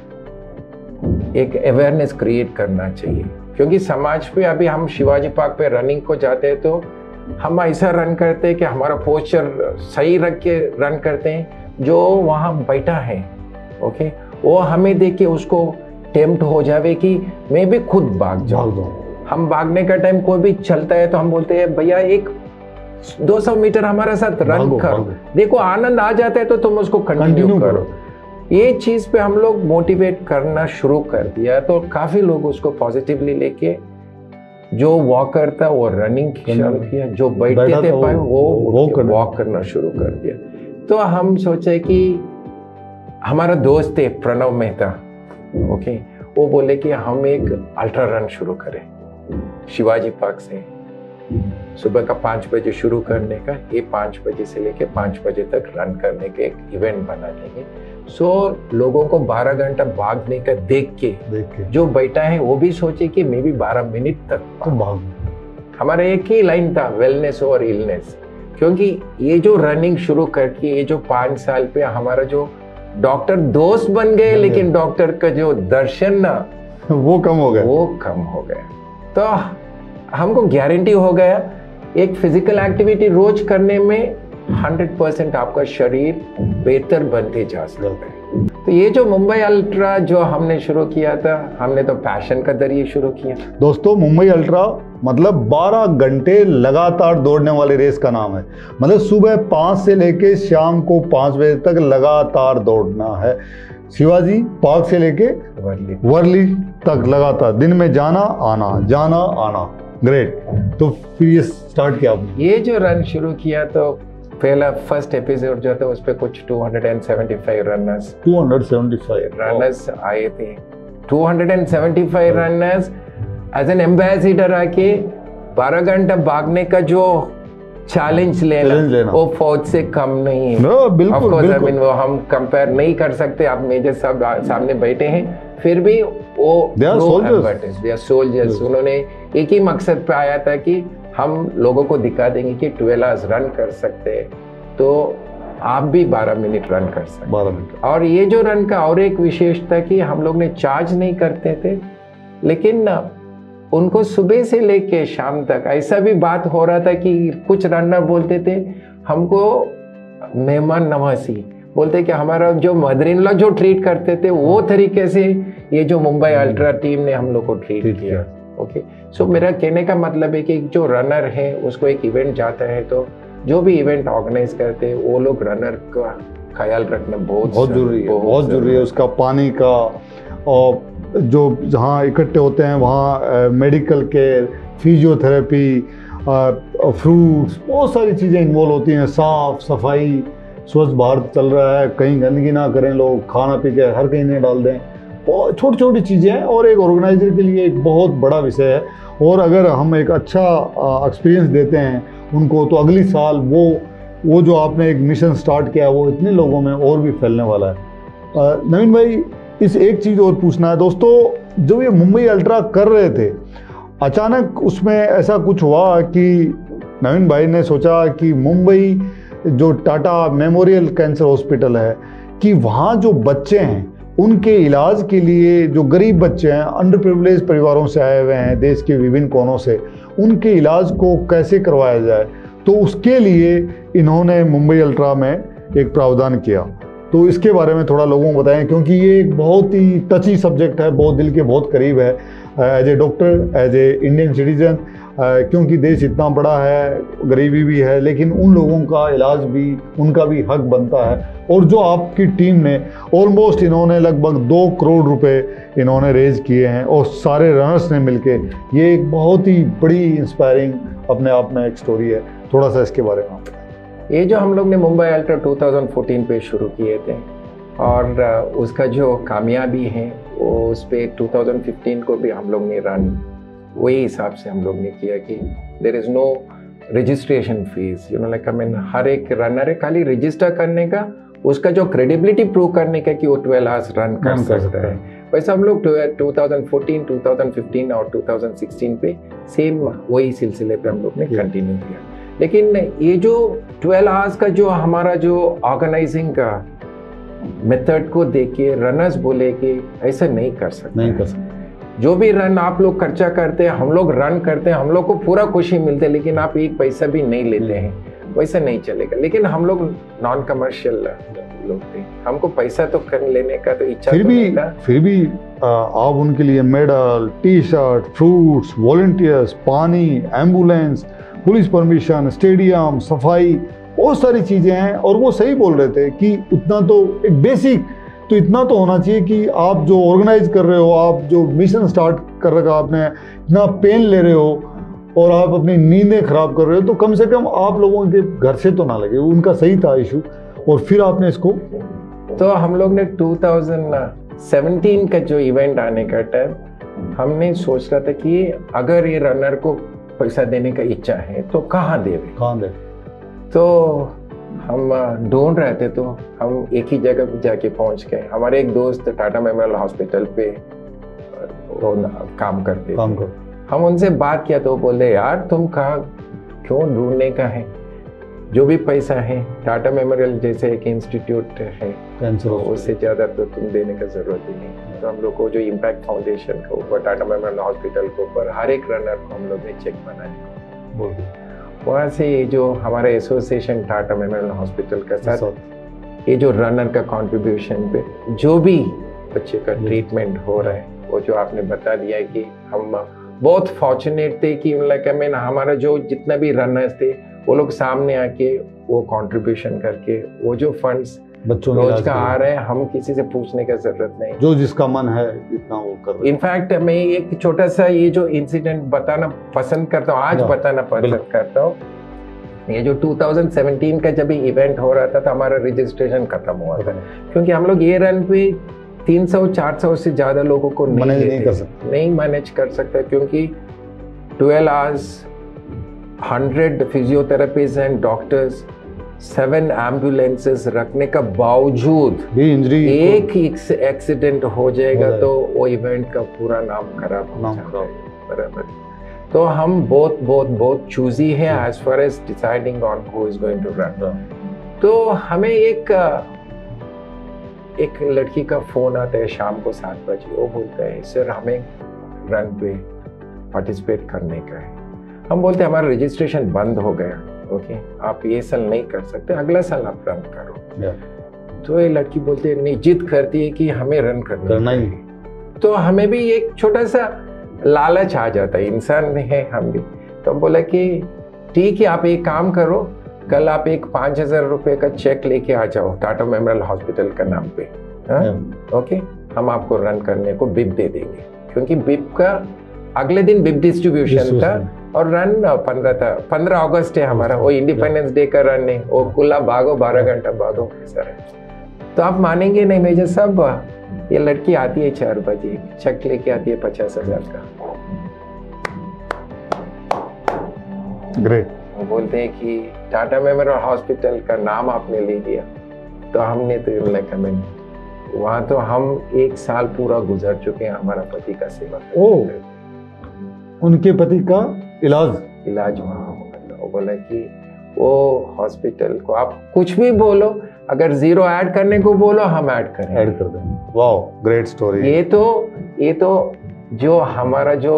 एक अवेयरनेस क्रिएट करना चाहिए। क्योंकि समाज पे अभी हम शिवाजी पार्क पे रनिंग को जाते हैं तो हम ऐसा रन करते हैं कि हमारा पोस्चर सही रख के रन करते हैं, जो वहाँ बैठा है, ओके, वो हमें देख के उसको टेम्प्ट हो जावे कि मैं भी खुद भाग जाऊँ। हम भागने का टाइम कोई भी चलता है तो हम बोलते हैं भैया एक 200 मीटर हमारे साथ रन कर, देखो आनंद आ जाता है तो तुम उसको कंटिन्यू करो। ये चीज पे हम लोग मोटिवेट करना शुरू कर दिया, तो काफी लोग उसको पॉजिटिवली लेके, जो वॉकर था वो रनिंग शुरू किया, जो बैठते थे पाए वो वॉक करना शुरू कर दिया। तो हम सोचे कि हमारा दोस्त है प्रणव मेहता, ओके, वो बोले कि हम एक अल्ट्रा रन शुरू करें शिवाजी पार्क से सुबह का 5 बजे शुरू करने का, ये 5 बजे से लेके 5 बजे तक रन करने के एक इवेंट बना देंगे। सो लोगों को 12 घंटा भागने का देख के जो बैठा है वो भी सोचे कि मैं भी 12 मिनट तक भागूं। हमारा एक ही लाइन था, वेलनेस और इलनेस, क्योंकि ये जो रनिंग शुरू करके ये जो 5 साल पे हमारा जो डॉक्टर दोस्त बन गए, लेकिन डॉक्टर का जो दर्शन ना वो कम हो गया। तो हमको गारंटी हो गया एक फिजिकल एक्टिविटी रोज करने में 100% आपका शरीर बेहतर बनते जा सकता है। तो ये जो मुंबई अल्ट्रा जो हमने शुरू किया था, हमने तो पैशन का जरिए शुरू किया। दोस्तों, मुंबई अल्ट्रा मतलब 12 घंटे लगातार दौड़ने वाली रेस का नाम है। मतलब सुबह 5 से लेके शाम को 5 बजे तक लगातार दौड़ना है। शिवाजी पार्क से लेके वर्ली तक लगातार, दिन में जाना आना। ग्रेट। तो फिर ये स्टार्ट किया आपने? ये जो रन शुरू किया तो पहला फर्स्ट एपिसोड जो था उस पे कुछ 275 रनर्स आए थे। 275 रनर्स एज एन एम्बेसडर आके 12 घंटा भागने का जो चैलेंज लेना वो फौज से कम नहीं है। बिल्कुल। वो हम कंपेयर नहीं कर सकते। आप मेजर सब सामने बैठे हैं, फिर भी वो सोल्जर्स। उन्होंने एक ही मकसद पे आया था कि हम लोगों को दिखा देंगे कि 12 आवर्स रन कर सकते हैं, तो आप भी 12 मिनट रन कर सकते। 12 मिनट। और ये जो रन का और एक विशेषता कि हम लोग ने चार्ज नहीं करते थे, लेकिन उनको सुबह से लेके शाम तक ऐसा भी बात हो रहा था कि कुछ रनर बोलते थे हमको मेहमान नवाजी, बोलते कि हमारा जो मदर इन लॉ जो ट्रीट करते थे वो तरीके से ये जो मुंबई अल्ट्रा टीम ने हम लोग को ट्रीट किया। ओके, सो मेरा कहने का मतलब है कि जो रनर है उसको एक इवेंट जाता है तो जो भी इवेंट ऑर्गेनाइज करते हैं वो लोग रनर का ख्याल रखना बहुत जरूरी है। बहुत जरूरी है। उसका पानी का, और जो जहाँ इकट्ठे होते हैं वहाँ मेडिकल केयर, फिजियोथेरेपी, फ्रूट्स, बहुत सारी चीज़ें इन्वॉल्व होती हैं। साफ सफाई, स्वच्छ भारत चल रहा है, कहीं गंदगी ना करें लोग, खाना पी के हर कहीं नहीं डाल दें, और छोटी छोटी चीज़ें हैं और एक ऑर्गेनाइजर के लिए एक बहुत बड़ा विषय है। और अगर हम एक अच्छा एक्सपीरियंस देते हैं उनको, तो अगली साल वो जो आपने एक मिशन स्टार्ट किया है वो इतने लोगों में और भी फैलने वाला है। नवीन भाई, इस एक चीज़ और पूछना है दोस्तों, जब ये मुंबई अल्ट्रा कर रहे थे अचानक उसमें ऐसा कुछ हुआ कि नवीन भाई ने सोचा कि मुंबई जो टाटा मेमोरियल कैंसर हॉस्पिटल है कि वहाँ जो बच्चे हैं उनके इलाज के लिए, जो गरीब बच्चे हैं, अंडर प्रिविलेज परिवारों से आए हुए हैं देश के विभिन्न कोनों से, उनके इलाज को कैसे करवाया जाए, तो उसके लिए इन्होंने मुंबई अल्ट्रा में एक प्रावधान किया। तो इसके बारे में थोड़ा लोगों को बताएं, क्योंकि ये एक बहुत ही टची सब्जेक्ट है, बहुत दिल के बहुत करीब है as a doctor, as a Indian citizen, क्योंकि देश इतना बड़ा है, गरीबी भी है, लेकिन उन लोगों का इलाज भी, उनका भी हक बनता है। और जो आपकी टीम ने ऑलमोस्ट, इन्होंने लगभग 2 करोड़ रुपए इन्होंने रेज किए हैं और सारे रनर्स ने मिलके, ये एक बहुत ही बड़ी इंस्पायरिंग अपने आप में एक स्टोरी है। थोड़ा सा इसके बारे में आप बताएं। ये जो हम लोग ने मुंबई अल्ट्रा 2014 पे शुरू किए थे और उसका जो कामयाबी है वो उस पर 2015 को भी हम लोग ने रन वही हिसाब से हम लोग ने किया कि there is no registration fees, like हर एक रनर है खाली रजिस्टर करने का, उसका जो क्रेडिबिलिटी प्रूव करने का कि वो 12 आवर्स रन कर सकता है। वैसे हम लोग 2014, 2015 और 2016 पे सेम वही सिलसिले पे हम लोग ने कंटिन्यू किया। लेकिन ये जो 12 आवर्स का जो हमारा जो ऑर्गेनाइजिंग का मेथड को देख के रनर्स बोले कि ऐसा नहीं कर सकते। जो भी रन आप लोग खर्चा करते हैं, हम लोग रन करते हैं, हम लोग को पूरा खुशी मिलते है, लेकिन आप एक पैसा भी नहीं लेते हैं, वैसा नहीं चलेगा। लेकिन हम लोग नॉन कमर्शियल लोग थे, हमको पैसा तो कर लेने का तो इच्छा फिर भी आप उनके लिए medal, T shirt, fruits, volunteers, पानी, एम्बुलेंस, पुलिस परमिशन, स्टेडियम, सफाई, बहुत सारी चीज़ें हैं। और वो सही बोल रहे थे कि उतना तो एक बेसिक तो इतना तो होना चाहिए कि आप जो ऑर्गेनाइज कर रहे हो, आप जो मिशन स्टार्ट कर रखा, आपने इतना पेन ले रहे हो और आप अपनी नींदें खराब कर रहे हो, तो कम से कम आप लोगों के घर से तो ना लगे। उनका सही था इशू। और फिर आपने इसको, तो हम लोग ने 2017 का जो इवेंट आने का टाइम हमने सोच रहा था कि अगर ये रनर को पैसा देने का इच्छा है तो कहाँ देवे, कहाँ दे। तो हम ढूंढ रहे थे, तो हम एक ही जगह पे जाके पहुंच गए। हमारे एक दोस्त टाटा मेमोरियल हॉस्पिटल पे वो काम करते काम थे। करो। हम उनसे बात किया तो वो बोले यार तुम कहाँ क्यों ढूंढने का है, जो भी पैसा है टाटा मेमोरियल जैसे एक इंस्टीट्यूट है कैंसर तो उससे ज़्यादा तो तुम देने का ज़रूरत ही नहीं। तो हम लोग को जो इम्पैक्ट फाउंडेशन के ऊपर, टाटा मेमोरियल हॉस्पिटल के ऊपर हर एक रनर को हम लोग ने चेक बनाया। बोल दो। वहाँ से ये जो हमारा एसोसिएशन टाटा मेमोरियल हॉस्पिटल के साथ ये जो रनर का कंट्रीब्यूशन पे जो भी बच्चे का ट्रीटमेंट हो रहा है, वो जो आपने बता दिया है कि हम बहुत फॉर्चुनेट थे कि लाइक हमारा जो जितना भी रनर्स थे वो लोग सामने आके वो कंट्रीब्यूशन करके वो जो फंड्स बच्चों रोज का आ रहे हैं, हम किसी से पूछने का जरूरत नहीं, जो जिसका मन है इतना वो कर रहे हैं। इनफैक्ट मैं एक छोटा सा ये जो इंसिडेंट बताना पसंद करता हूँ, आज बताना पसंद करता हूँ। ये जो 2017 का जब इवेंट हो रहा था तो हमारा रजिस्ट्रेशन खत्म हुआ था, क्योंकि हम लोग ये रन पे 300-400 से ज्यादा लोगों को नहीं मैनेज कर सकते, क्योंकि 12 hours, 100 physiotherapist and doctors, 7 ambulances रखने का बावजूद भी इंजरी एक एक्सीडेंट हो जाएगा तो वो इवेंट का पूरा नाम खराब हो जाता है। बराबर। तो हम बहुत चूजी है as far as deciding on who is going to run. तो हमें एक लड़की का फोन आता है शाम को 7 बजे, वो बोलता है सर हमें रन पे पार्टिसिपेट करने का है। हम बोलते हैं हमारा रजिस्ट्रेशन बंद हो गया, ओके आप ये साल नहीं कर सकते, अगला साल आप रन करो। तो ये लड़की बोलती है नहीं, जिद करती है कि हमें रन करना ही। तो हमें भी एक छोटा सा लालच आ जाता है, इंसान है हम भी। तो हम बोला कि ठीक है आप एक काम करो, कल आप एक 5,000 रुपए का चेक लेके आ जाओ टाटा मेमोरियल हॉस्पिटल का नाम पे, ओके हम आपको रन करने को बिप दे देंगे, क्योंकि बिप का अगले दिन बिप डिस्ट्रीब्यूशन था और रन 15 अगस्त है हमारा, वो इंडिपेंडेंस डे का रन है, वो खुला भागो 12 घंटा भागो ऐसा है। तो आप मानेंगे नहीं मेजर साहब, ये लड़की आती है 4 बजे, चेक लेके आती है 50,000 का। ग्रेट। वो बोलते हैं कि टाटा मेमोरियल हॉस्पिटल का नाम आपने ले लिया, तो हमने तो लाइक वहाँ तो हम 1 साल पूरा गुजर चुके हैं हमारा पति का सेवा। उनके पति का इलाज वहाँ होगा। वो बोला कि वो हॉस्पिटल को आप कुछ भी बोलो, अगर 0 ऐड करने को बोलो हम ऐड कर देंगे। Wow great story. ये तो जो हमारा जो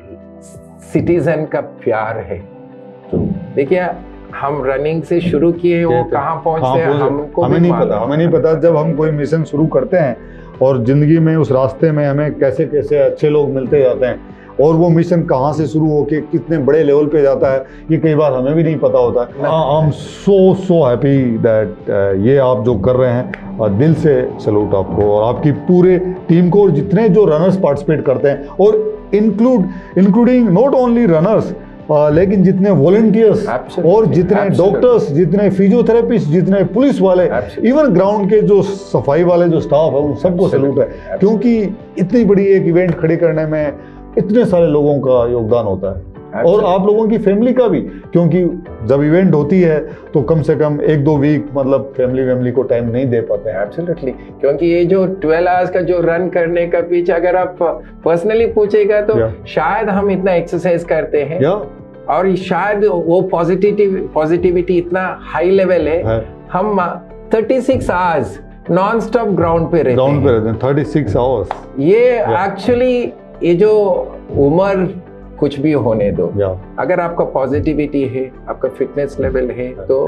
सिटीजन का प्यार है। देखिए हम रनिंग से शुरू किए, वो कहाँ पहुँचते हैं हमको हमें नहीं पता। जब हम कोई मिशन शुरू करते हैं और जिंदगी में उस रास्ते में हमें कैसे कैसे अच्छे लोग मिलते जाते हैं और वो मिशन कहाँ से शुरू होके कितने बड़े लेवल पे जाता है, ये कई बार हमें भी नहीं पता होता है। I am so happy that ये आप जो कर रहे हैं, और दिल से सैल्यूट आपको और आपकी पूरे टीम को, और जितने जो रनर्स पार्टिसिपेट करते हैं, और इंक्लूडिंग नॉट ओनली रनर्स लेकिन जितने वॉलंटियर्स और जितने डॉक्टर्स, जितने फिजियोथेरेपिस्ट, जितने पुलिस वाले, इवन ग्राउंड के जो सफाई वाले जो स्टाफ है, उन सबको सैल्यूट है, क्योंकि इतनी बड़ी एक इवेंट खड़ी करने में इतने सारे लोगों का योगदान होता है और आप लोगों की फैमिली का भी, क्योंकि जब इवेंट होती है तो कम से कम 1-2 वीक मतलब फैमिली को टाइम नहीं दे पाते हैं। एब्सोल्युटली, क्योंकि ये जो 12 आवर्स का जो रन करने का पीछे अगर आप पर्सनली पूछेगा तो शायद हम इतना एक्सरसाइज करते हैं और शायद वो पॉजिटिविटी इतना हाई लेवल है। हम 36 आवर्स नॉन स्टॉप ग्राउंड पे रहते हैं 36 आवर्स। ये एक्चुअली ये जो उम्र कुछ भी होने दो, अगर आपका पॉजिटिविटी है, आपका फिटनेस लेवल है, तो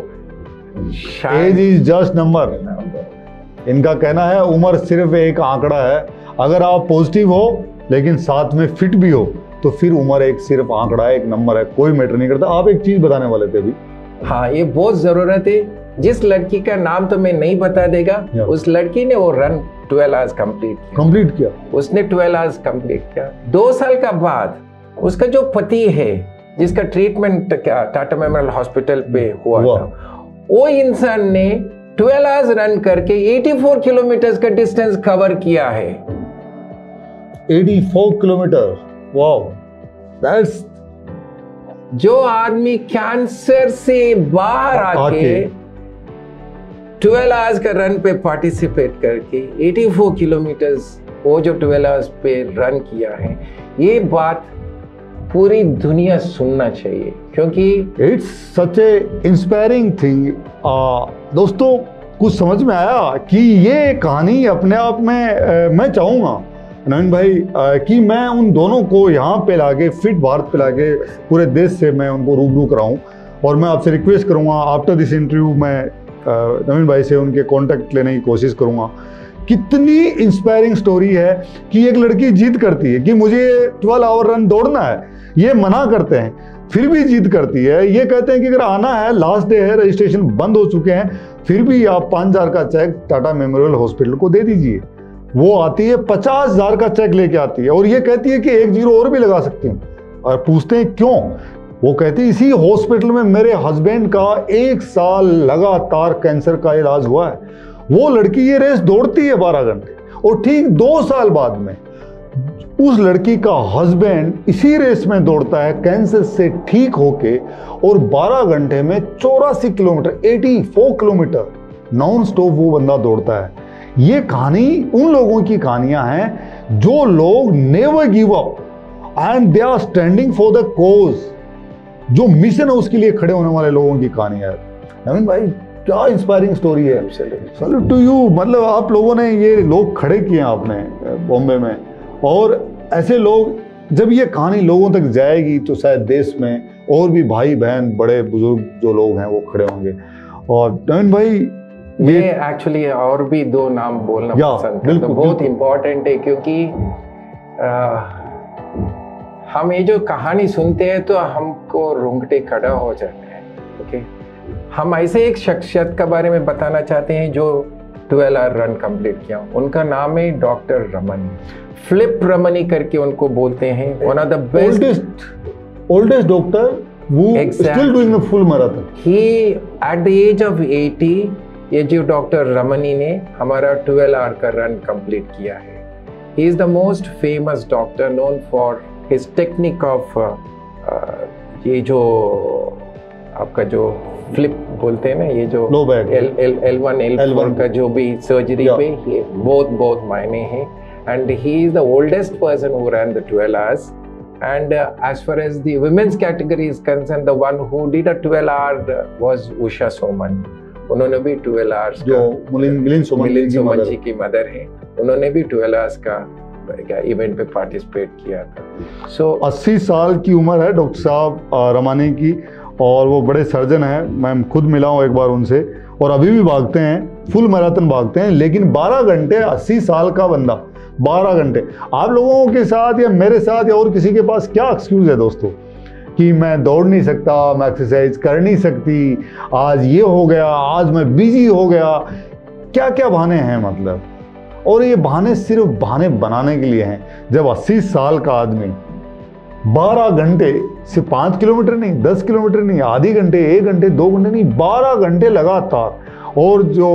एज इज जस्ट नंबर। इनका कहना है उम्र सिर्फ एक आंकड़ा है, अगर आप पॉजिटिव हो लेकिन साथ में फिट भी हो तो फिर उम्र एक सिर्फ आंकड़ा है, एक नंबर है, कोई मैटर नहीं करता। आप एक चीज बताने वाले थे अभी। हाँ, ये बहुत जरूरत है। जिस लड़की का नाम तो मैं नहीं बता देगा, उस लड़की ने वो रन 12 आवर्स कंप्लीट किया। उसने 12 आवर्स कंप्लीट किया। 2 साल का बाद उसका जो पति है, जिसका ट्रीटमेंट टाटा मेमोरियल हॉस्पिटल पे हुआ था, वो इंसान ने 12 आवर्स रन करके 84 किलोमीटर का डिस्टेंस कवर किया है। 84 किलोमीटर, वाओ, दैट्स जो आदमी कैंसर से बाहर आके 12 आवर्स का रन पे पार्टिसिपेट करके 84 किलोमीटर्स वो जो 12 आवर्स पे रन किया है, ये बात पूरी दुनिया सुनना चाहिए, क्योंकि it's such a inspiring thing. दोस्तों, कुछ समझ में आया कि ये कहानी अपने आप में मैं चाहूँगा नवीन भाई कि मैं उन दोनों को यहाँ पे लाके, फिट भारत पे लाके पूरे देश से मैं उनको रूबरू कराऊँ। और मैं आपसे रिक्वेस्ट करूँगा, आफ्टर दिस इंटरव्यू मैं नवीन भाई से उनके कॉन्टैक्ट लेने की कोशिश करूँगा। कितनी इंस्पायरिंग स्टोरी है कि एक लड़की जिद करती है कि मुझे 12 आवर रन दौड़ना है, ये मना करते हैं, फिर भी जिद करती है। ये कहते हैं कि अगर आना है, लास्ट डे है, रजिस्ट्रेशन बंद हो चुके हैं, फिर भी आप 5,000 का चेक टाटा मेमोरियल हॉस्पिटल को दे दीजिए। वो आती है 50,000 का चेक लेके आती है और ये कहती है कि 1 जीरो और भी लगा सकती हूँ। और पूछते हैं क्यों? वो कहती है इसी हॉस्पिटल में मेरे हस्बैंड का 1 साल लगातार कैंसर का इलाज हुआ है। वो लड़की ये रेस दौड़ती है 12 घंटे और ठीक 2 साल बाद में उस लड़की का हस्बैंड इसी रेस में दौड़ता है कैंसर से ठीक होके, और 12 घंटे में 84 किलोमीटर 84 किलोमीटर नॉन स्टॉप वो बंदा दौड़ता है। ये कहानी उन लोगों की कहानियां हैं जो लोग never give up and they are standing for the cause. जो मिशन है उसके लिए खड़े होने वाले लोगों की कहानियां है। नवीन भाई, क्या इंस्पायरिंग स्टोरी है। Salute to you. मतलब आप लोगों ने ये लोग खड़े किए आपने बॉम्बे में, और ऐसे लोग जब ये कहानी लोगों तक जाएगी तो शायद देश में और भी भाई बहन बड़े बुजुर्ग जो लोग हैं वो खड़े होंगे। और नवीन भाई, ये एक्चुअली और भी 2 नाम बोलना पसंद करता हूं, बहुत इंपॉर्टेंट है, क्योंकि हम ये जो कहानी सुनते हैं तो हमको रोंगटे खड़ा हो जाते हैं। ओके, हम ऐसे एक शख्सियत के बारे में बताना चाहते हैं जो 12 आवर रन कंप्लीट किया। उनका नाम है डॉक्टर रमनी, फिलिप रमनी करके उनको बोलते हैं। One of the best oldest doctor who still doing the full marathon. He at the age of 80, ये जो डॉक्टर रमनी ने हमारा 12 आवर का रन कंप्लीट किया है। He is the most famous doctor known for his technique of ये जो आपका जो फ्लिप बोलते हैं ना, ये जो L1 L4 का जो भी सर्जरी पे ये बहुत मायने है। And he is the oldest person who ran the 12 hours. And as far as the women's category is concerned, the one who did a 12 hour was Usha Soman. उन्होंने भी 12 hours जो मिलिंद सोमन जी की मदर है, उन्होंने भी 12 hours का इवेंट पे पार्टिसिपेट किया था। So 80 साल की उम्र है डॉक्टर साहब रमानी की, और वो बड़े सर्जन हैं। मैं खुद मिला हूँ एक बार उनसे, और अभी भी भागते हैं, फुल मैराथन भागते हैं। लेकिन 12 घंटे 80 साल का बंदा 12 घंटे। आप लोगों के साथ या मेरे साथ या और किसी के पास क्या एक्सक्यूज है दोस्तों कि मैं दौड़ नहीं सकता, मैं एक्सरसाइज कर नहीं सकती, आज ये हो गया, आज मैं बिजी हो गया, क्या क्या बहाने हैं मतलब। और ये बहाने सिर्फ बहाने बनाने के लिए हैं। जब 80 साल का आदमी 12 घंटे से 5 किलोमीटर नहीं, 10 किलोमीटर नहीं, आधी घंटे, 1 घंटे, 2 घंटे नहीं, 12 घंटे लगातार। और जो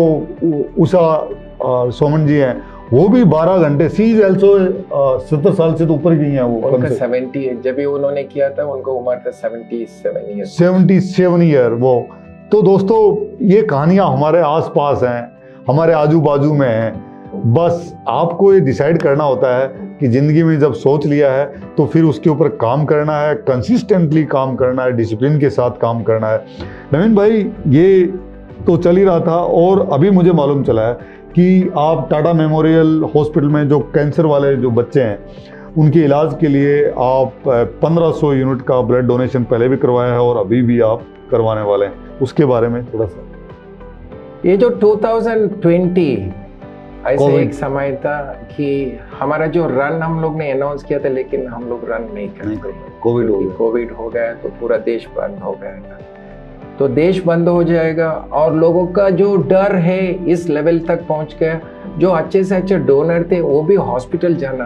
उषा सोमन जी हैं वो भी 12 घंटे। सी इज ऑल्सो 70 साल से तो ऊपर गई हैं वो। उनका 70 है, जब भी उन्होंने किया था उनको उम्र था 77 ईयर वो। तो दोस्तों, ये कहानियां हमारे आसपास हैं, हमारे आजू बाजू में हैं। बस आपको ये डिसाइड करना होता है कि ज़िंदगी में जब सोच लिया है तो फिर उसके ऊपर काम करना है, कंसिस्टेंटली काम करना है, डिसिप्लिन के साथ काम करना है। नवीन भाई, ये तो चल ही रहा था, और अभी मुझे मालूम चला है कि आप टाटा मेमोरियल हॉस्पिटल में जो कैंसर वाले जो बच्चे हैं उनके इलाज के लिए आप 1500 यूनिट का ब्लड डोनेशन पहले भी करवाया है और अभी भी आप करवाने वाले हैं। उसके बारे में थोड़ा सा। ये जो 2020 ऐसे एक समय था कि हमारा जो रन हम लोग ने अनाउंस किया था, लेकिन हम लोग रन नहीं कर पाए। कोविड हो गया तो पूरा देश बंद हो गया था। तो देश बंद हो जाएगा और लोगों का जो डर है इस लेवल तक पहुंच गया। जो अच्छे से अच्छे डोनर थे वो भी हॉस्पिटल जाना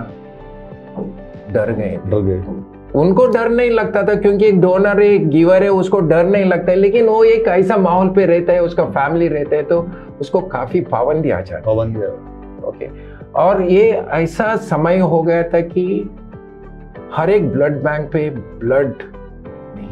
डर गए। उनको डर नहीं लगता था क्योंकि एक डोनर है, एक गिवर है, उसको डर नहीं लगता है। लेकिन वो एक ऐसा माहौल पे रहता है, उसका फैमिली रहता है, तो उसको काफी पाबंदी आ जाती है। ओके, और ये ऐसा समय हो गया था कि हर एक ब्लड बैंक पे ब्लड नहीं है।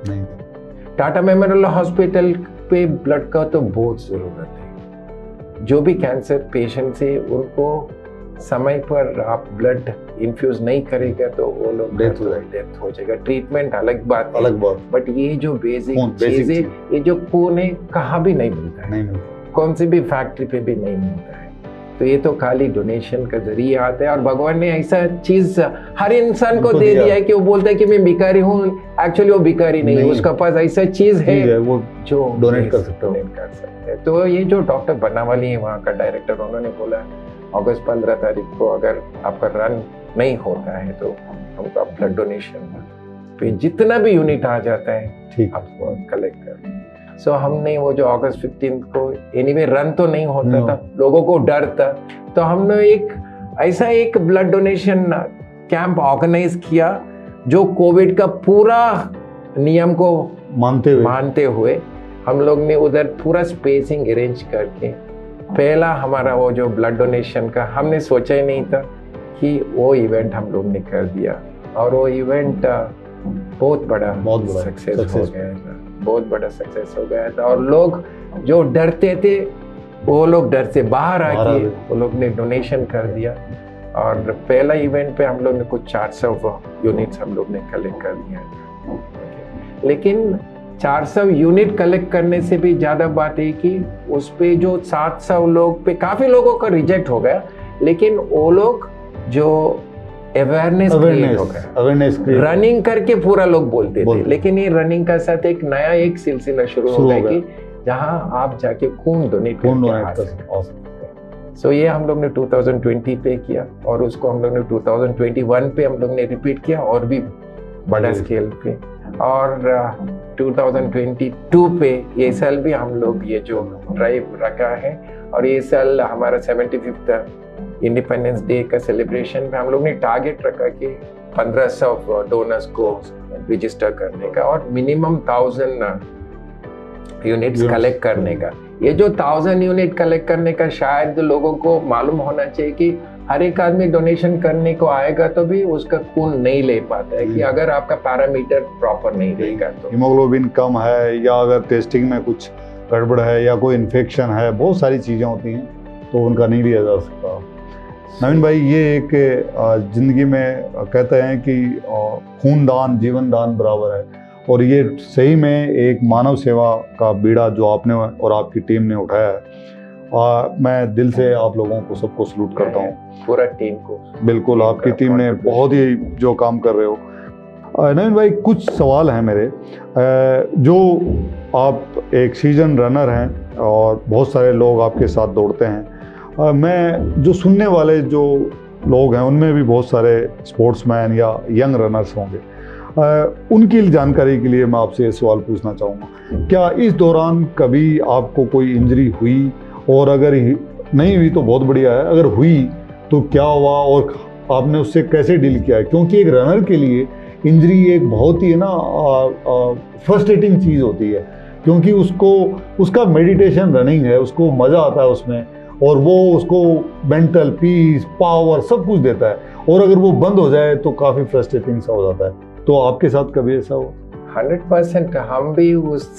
नहीं। टाटा मेमोरियल हॉस्पिटल पे ब्लड का तो बहुत जरूरत है। जो भी कैंसर पेशेंट है उनको समय पर आप ब्लड इन्फ्यूज नहीं करेगा तो वो लोग डेथ हो जाएगा। ट्रीटमेंट अलग बात, बट ये जो बेसिक चीज है, ये जो खून है कहाँ भी नहीं मिलता है, कौन सी भी फैक्ट्री पे भी नहीं मिलता है। तो ये तो खाली डोनेशन का जरिए आता है, और भगवान ने ऐसा चीज हर इंसान को दे दिया है कि वो बोलता है कि मैं भिखारी हूँ, एक्चुअली वो भिखारी नहीं है, उसका पास ऐसा चीज है वो जो डोनेट कर सकते हैं। तो ये जो डॉक्टर बनावाली है वहाँ का डायरेक्टर, उन्होंने बोला अगस्त 15 तारीख को अगर आपका रन नहीं होता है तो हमको ब्लड डोनेशन पे जितना भी यूनिट आ जाता है आपको कलेक्ट कर। सो हमने वो जो अगस्त 15 को एनीवे रन तो नहीं होता था, लोगों को डर था, तो हमने एक ब्लड डोनेशन कैंप ऑर्गेनाइज किया जो कोविड का पूरा नियम को मानते हुए हम लोग ने उधर पूरा स्पेसिंग अरेंज करके पहला हमारा वो जो ब्लड डोनेशन का हमने सोचा ही नहीं था कि वो इवेंट हम लोग ने कर दिया, और वो इवेंट बहुत बड़ा सक्सेस हो गया था, बहुत बड़ा सक्सेस हो गया था। और लोग जो डरते थे वो लोग डर से बाहर आके वो लोग ने डोनेशन कर दिया, और पहला इवेंट पे हम लोग ने कुछ 400 यूनिट्स हम लोग ने कलेक्ट कर दिया। लेकिन 400 यूनिट कलेक्ट करने से भी ज्यादा बात है कि उस पे जो 700 लोग पे काफी लोगों का रिजेक्ट हो गया, लेकिन वो लोग जो अवेयरनेस क्रिएट हो गया, रनिंग करके पूरा लोग बोलते थे, लेकिन ये रनिंग का साथ एक नया एक सिलसिला शुरू हो गया कि जहां आप जाके खून डोनेट कर सकते। सो ये हम लोग ने 2020 पे किया, और उसको हम लोग ने 2021 पे हम लोग ने रिपीट किया, और भी बड़ा स्केल पे, और 2022 पे ये साल भी हम लोग ये जो ड्राइव रखा है, और ये साल हमारा 75th इंडिपेंडेंस डे का सेलिब्रेशन में हम लोग ने टारगेट रखा कि 1500 डोनर्स को रजिस्टर करने का और मिनिमम 1000 यूनिट्स कलेक्ट करने का। ये जो 1000 यूनिट कलेक्ट करने का शायद लोगों को मालूम होना चाहिए कि हर एक आदमी डोनेशन करने को आएगा तो भी उसका खून नहीं ले पाता है, कि अगर आपका पैरामीटर प्रॉपर नहीं रहेगा तो हीमोग्लोबिन कम है, या अगर टेस्टिंग में कुछ गड़बड़ है, या कोई इन्फेक्शन है, बहुत सारी चीज़ें होती हैं तो उनका नहीं लिया जा सकता। नवीन भाई, ये एक जिंदगी में कहते हैं कि खूनदान जीवन दान बराबर है, और ये सही में एक मानव सेवा का बीड़ा जो आपने और आपकी टीम ने उठाया है। मैं दिल से आप लोगों को सबको सलूट करता हूँ, पूरा टीम को। बिल्कुल, आपकी टीम ने बहुत ही जो काम कर रहे हो। नवीन भाई, कुछ सवाल हैं मेरे। जो आप एक सीजन रनर हैं और बहुत सारे लोग आपके साथ दौड़ते हैं, मैं जो सुनने वाले जो लोग हैं उनमें भी बहुत सारे स्पोर्ट्समैन या यंग रनर्स होंगे, उनकी जानकारी के लिए मैं आपसे ये सवाल पूछना चाहूँगा, क्या इस दौरान कभी आपको कोई इंजरी हुई, और अगर नहीं हुई तो बहुत बढ़िया है, अगर हुई तो क्या हुआ और आपने उससे कैसे डील किया है? क्योंकि एक रनर के लिए इंजरी एक बहुत ही फ्रस्ट्रेटिंग चीज़ होती है, क्योंकि उसका मेडिटेशन रनिंग है, उसको मज़ा आता है उसमें, और वो उसको मेंटल पीस पावर सब कुछ देता है, और अगर वो बंद हो जाए तो काफ़ी फ्रस्ट्रेटिंग सा हो जाता है। तो आपके साथ कभी ऐसा हुआ? 100% हम भी उस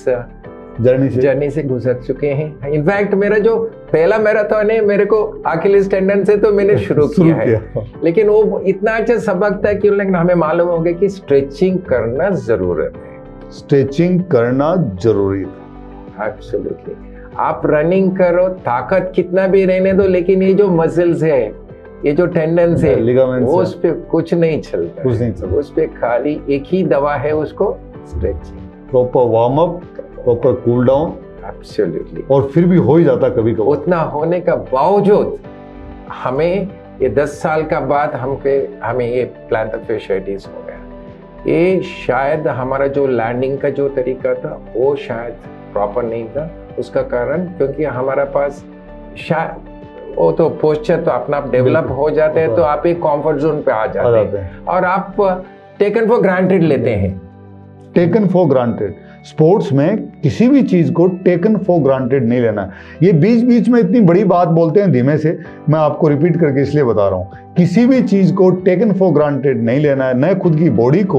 जर्नी से गुजर चुके हैं। इनफैक्ट मेरा जो पहला मैराथन है, मेरे को अखिलेश टेंडन से तो मैंने शुरू किया है, लेकिन वो इतना अच्छा सबक था कि हमें मालूम हो गया कि स्ट्रेचिंग करना जरूरत है। स्ट्रेचिंग करना जरूरी है, एब्सोल्युटली। आप रनिंग करो, ताकत कितना भी रहने दो, लेकिन ये जो मसल्स है, ये जो टेंडन्स है, वो उस पे कुछ नहीं चलता, उस पे खाली एक ही दवा है, उसको stretching. Proper warm up, proper cool down, absolutely. और फिर भी हो ही जाता कभी कभी। उतना होने का बावजूद हमें ये 10 साल का बाद हमें ये प्लांटर फेशियाइटिस हो गया। ये शायद हमारा जो लैंडिंग का जो तरीका था वो शायद प्रॉपर नहीं था। उसका कारण क्योंकि हमारा पास शायद वो तो पोस्चर तो अपना डेवलप हो जाते हैं, तो आप एक कंफर्ट जोन पे आ जाते हैं, और आप टेकन फॉर ग्रांटेड लेते हैं। टेकन फॉर ग्रांटेड, स्पोर्ट्स में किसी भी चीज को टेकन फॉर ग्रांटेड नहीं लेना। ये बीच बीच में इतनी बड़ी बात बोलते हैं धीमे से, मैं आपको रिपीट करके इसलिए बता रहा हूँ, किसी भी चीज को टेकन फॉर ग्रांटेड नहीं लेना है, न खुद की बॉडी को,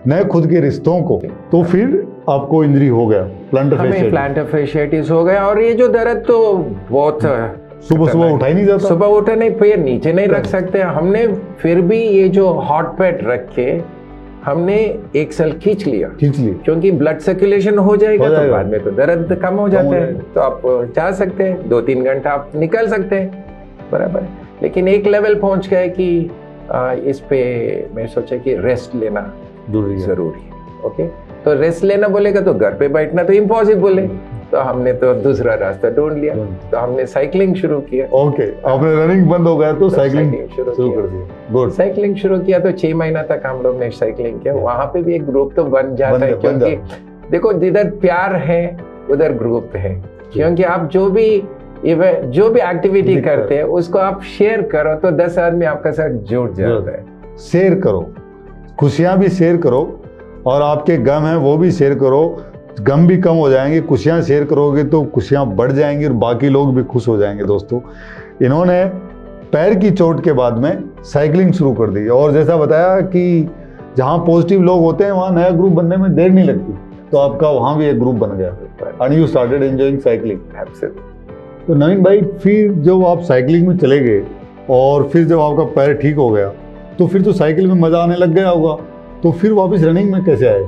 नए खुद के रिश्तों को, तो फिर आपको इंजरी हो गया, प्लांटर फेशियाइटिस हो गया। और ये जो दर्द तो बहुत सुबह उठा ही नहीं जाता, सुबह उठा नहीं, पैर नीचे नहीं रख सकते हमने, फिर भी ये जो हॉट पैड रख के हमने एक सेल खींच लिया, क्योंकि ब्लड सर्कुलेशन हो जाएगा तो बाद में तो दर्द कम हो जाता है, तो आप जा सकते हैं 2-3 घंटा आप निकल सकते हैं, बराबर। लेकिन एक लेवल पहुंच गए कि इस पे मैं सोचा कि रेस्ट लेना जरूरी है। ओके, तो रेस्ट लेना बोलेगा तो घर पे बैठना तो इम्पॉसिबल है, तो हमने तो दूसरा रास्ता ढूंढ लिया, तो हमने साइकिलिंग शुरू किया। ओके, आपने रनिंग बंद हो गया तो साइकिलिंग शुरू कर दिया। गुड। साइकिलिंग शुरू किया तो 6 महीना तक हम लोग ने साइकिलिंग किया। वहां पे भी एक ग्रुप तो बन जाता है, क्योंकि देखो जिधर प्यार है उधर ग्रुप है, क्योंकि आप जो भी एक्टिविटी करते हैं उसको आप शेयर करो तो 10 आदमी आपका साथ जुड़ जाता है। शेयर करो, खुशियां भी शेयर करो, और आपके गम है वो भी शेयर करो, गम भी कम हो जाएंगे। खुशियां शेयर करोगे तो खुशियां बढ़ जाएंगी और बाकी लोग भी खुश हो जाएंगे। दोस्तों, इन्होंने पैर की चोट के बाद में साइकिलिंग शुरू कर दी, और जैसा बताया कि जहां पॉजिटिव लोग होते हैं वहां नया ग्रुप बनने में देर नहीं लगती, तो आपका वहां भी एक ग्रुप बन गया and you started enjoying cycling. तो नवीन भाई, फिर जब आप साइकिलिंग में चले गए और फिर जब आपका पैर ठीक हो गया तो फिर तो साइकिल में मजा आने लग गया होगा, तो फिर वापस रनिंग में कैसे आए?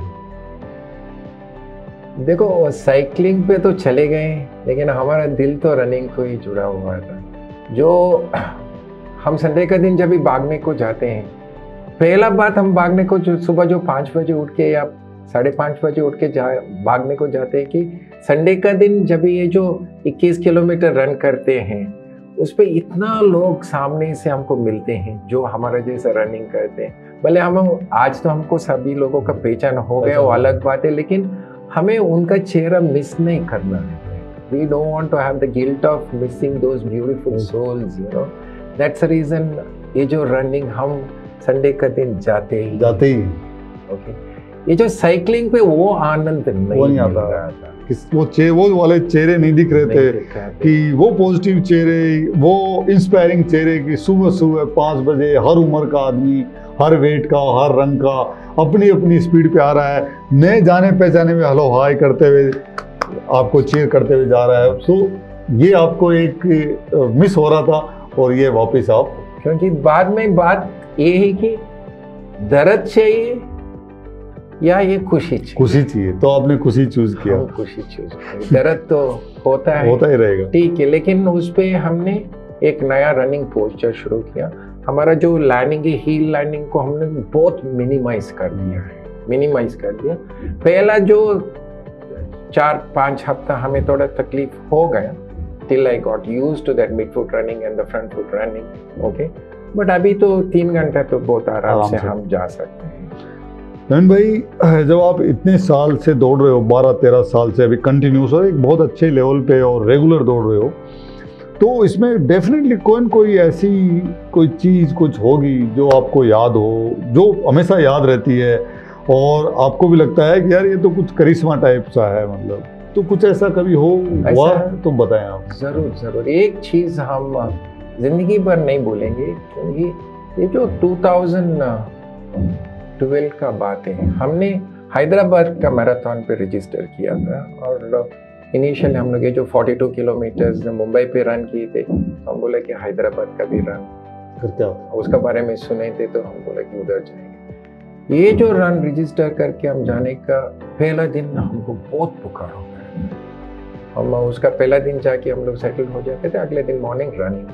देखो, साइकिलिंग पे तो चले गए, लेकिन हमारा दिल तो रनिंग को ही जुड़ा हुआ था। जो हम संडे का दिन जब भी भागने को जाते हैं, पहला बात हम भागने को सुबह जो 5 बजे उठ के या 5:30 बजे उठ के भागने को जाते हैं, कि संडे का दिन जब ये जो 21 किलोमीटर रन करते हैं उस पे इतना लोग सामने से हमको मिलते हैं जो हमारा जैसा रनिंग करते हैं। भले हम आज तो हमको सभी लोगों का पहचान हो गया, वो अलग बात है, लेकिन हमें उनका चेहरा मिस नहीं करना है। We don't want to have the guilt of missing those beautiful souls, you know. That's the reason ये जो रनिंग हम संडे का दिन जाते ही ओके। ये जो साइकिलिंग पे वो आनंद नहीं आता था, वो वाले चेहरे नहीं दिख रहे थे कि वो पॉजिटिव चेहरे, वो इंस्पायरिंग चेहरे की सुबह सुबह 5 बजे हर उम्र का आदमी, हर वेट का, हर रंग का अपनी अपनी स्पीड पे आ रहा है, नए जाने पहचाने में हेलो हाय करते हुए आपको चीयर करते हुए जा रहा है। तो ये आपको एक मिस हो रहा था, और ये वापस आप, क्योंकि बाद में बात ये है कि दर्द चाहिए या ये खुशी चाहिए, तो आपने खुशी चूज किया। खुशी चूज किया। दर्द तो होता ही रहेगा, ठीक है, लेकिन उस पे हमने एक नया रनिंग पोस्चर शुरू किया। हमारा जो लैंडिंग है, हील लैंडिंग को हमने बहुत मिनिमाइज कर दिया। पहला जो 4-5 हफ्ता हमें थोड़ा तकलीफ हो गया, till I got used to that midfoot running and the front foot running, okay? But अभी तो 3 घंटा तो बहुत आराम से हम जा सकते हैं। नवीन भाई, जब आप इतने साल से दौड़ रहे हो, 12-13 साल से अभी कंटिन्यूस, और एक बहुत अच्छे लेवल पे और रेगुलर दौड़ रहे हो, तो इसमें डेफिनेटली कोई ऐसी कोई चीज़ कुछ होगी जो आपको याद हो, जो हमेशा याद रहती है, और आपको भी लगता है कि यार ये तो कुछ करिश्मा टाइप सा है, मतलब तो कुछ ऐसा कभी हुआ है तो बताएं आप। जरूर एक चीज़ हम जिंदगी भर नहीं भूलेंगे, क्योंकि ये जो 2012 का बात है, हमने हैदराबाद का मैराथन पे रजिस्टर किया था, और इनिशियली हम लोग ये जो 42 किलोमीटर मुंबई पे रन किए थे, तो हम बोले कि हैदराबाद का भी रन करते हो, उसका बारे में सुने थे, तो हम बोले कि उधर जाएंगे। ये जो रन रजिस्टर करके हम जाने का पहला दिन हमको बहुत पुकार हो गया। हम उसका पहला दिन जाके हम लोग सेटल हो जाते थे, अगले दिन मॉर्निंग रनिंग।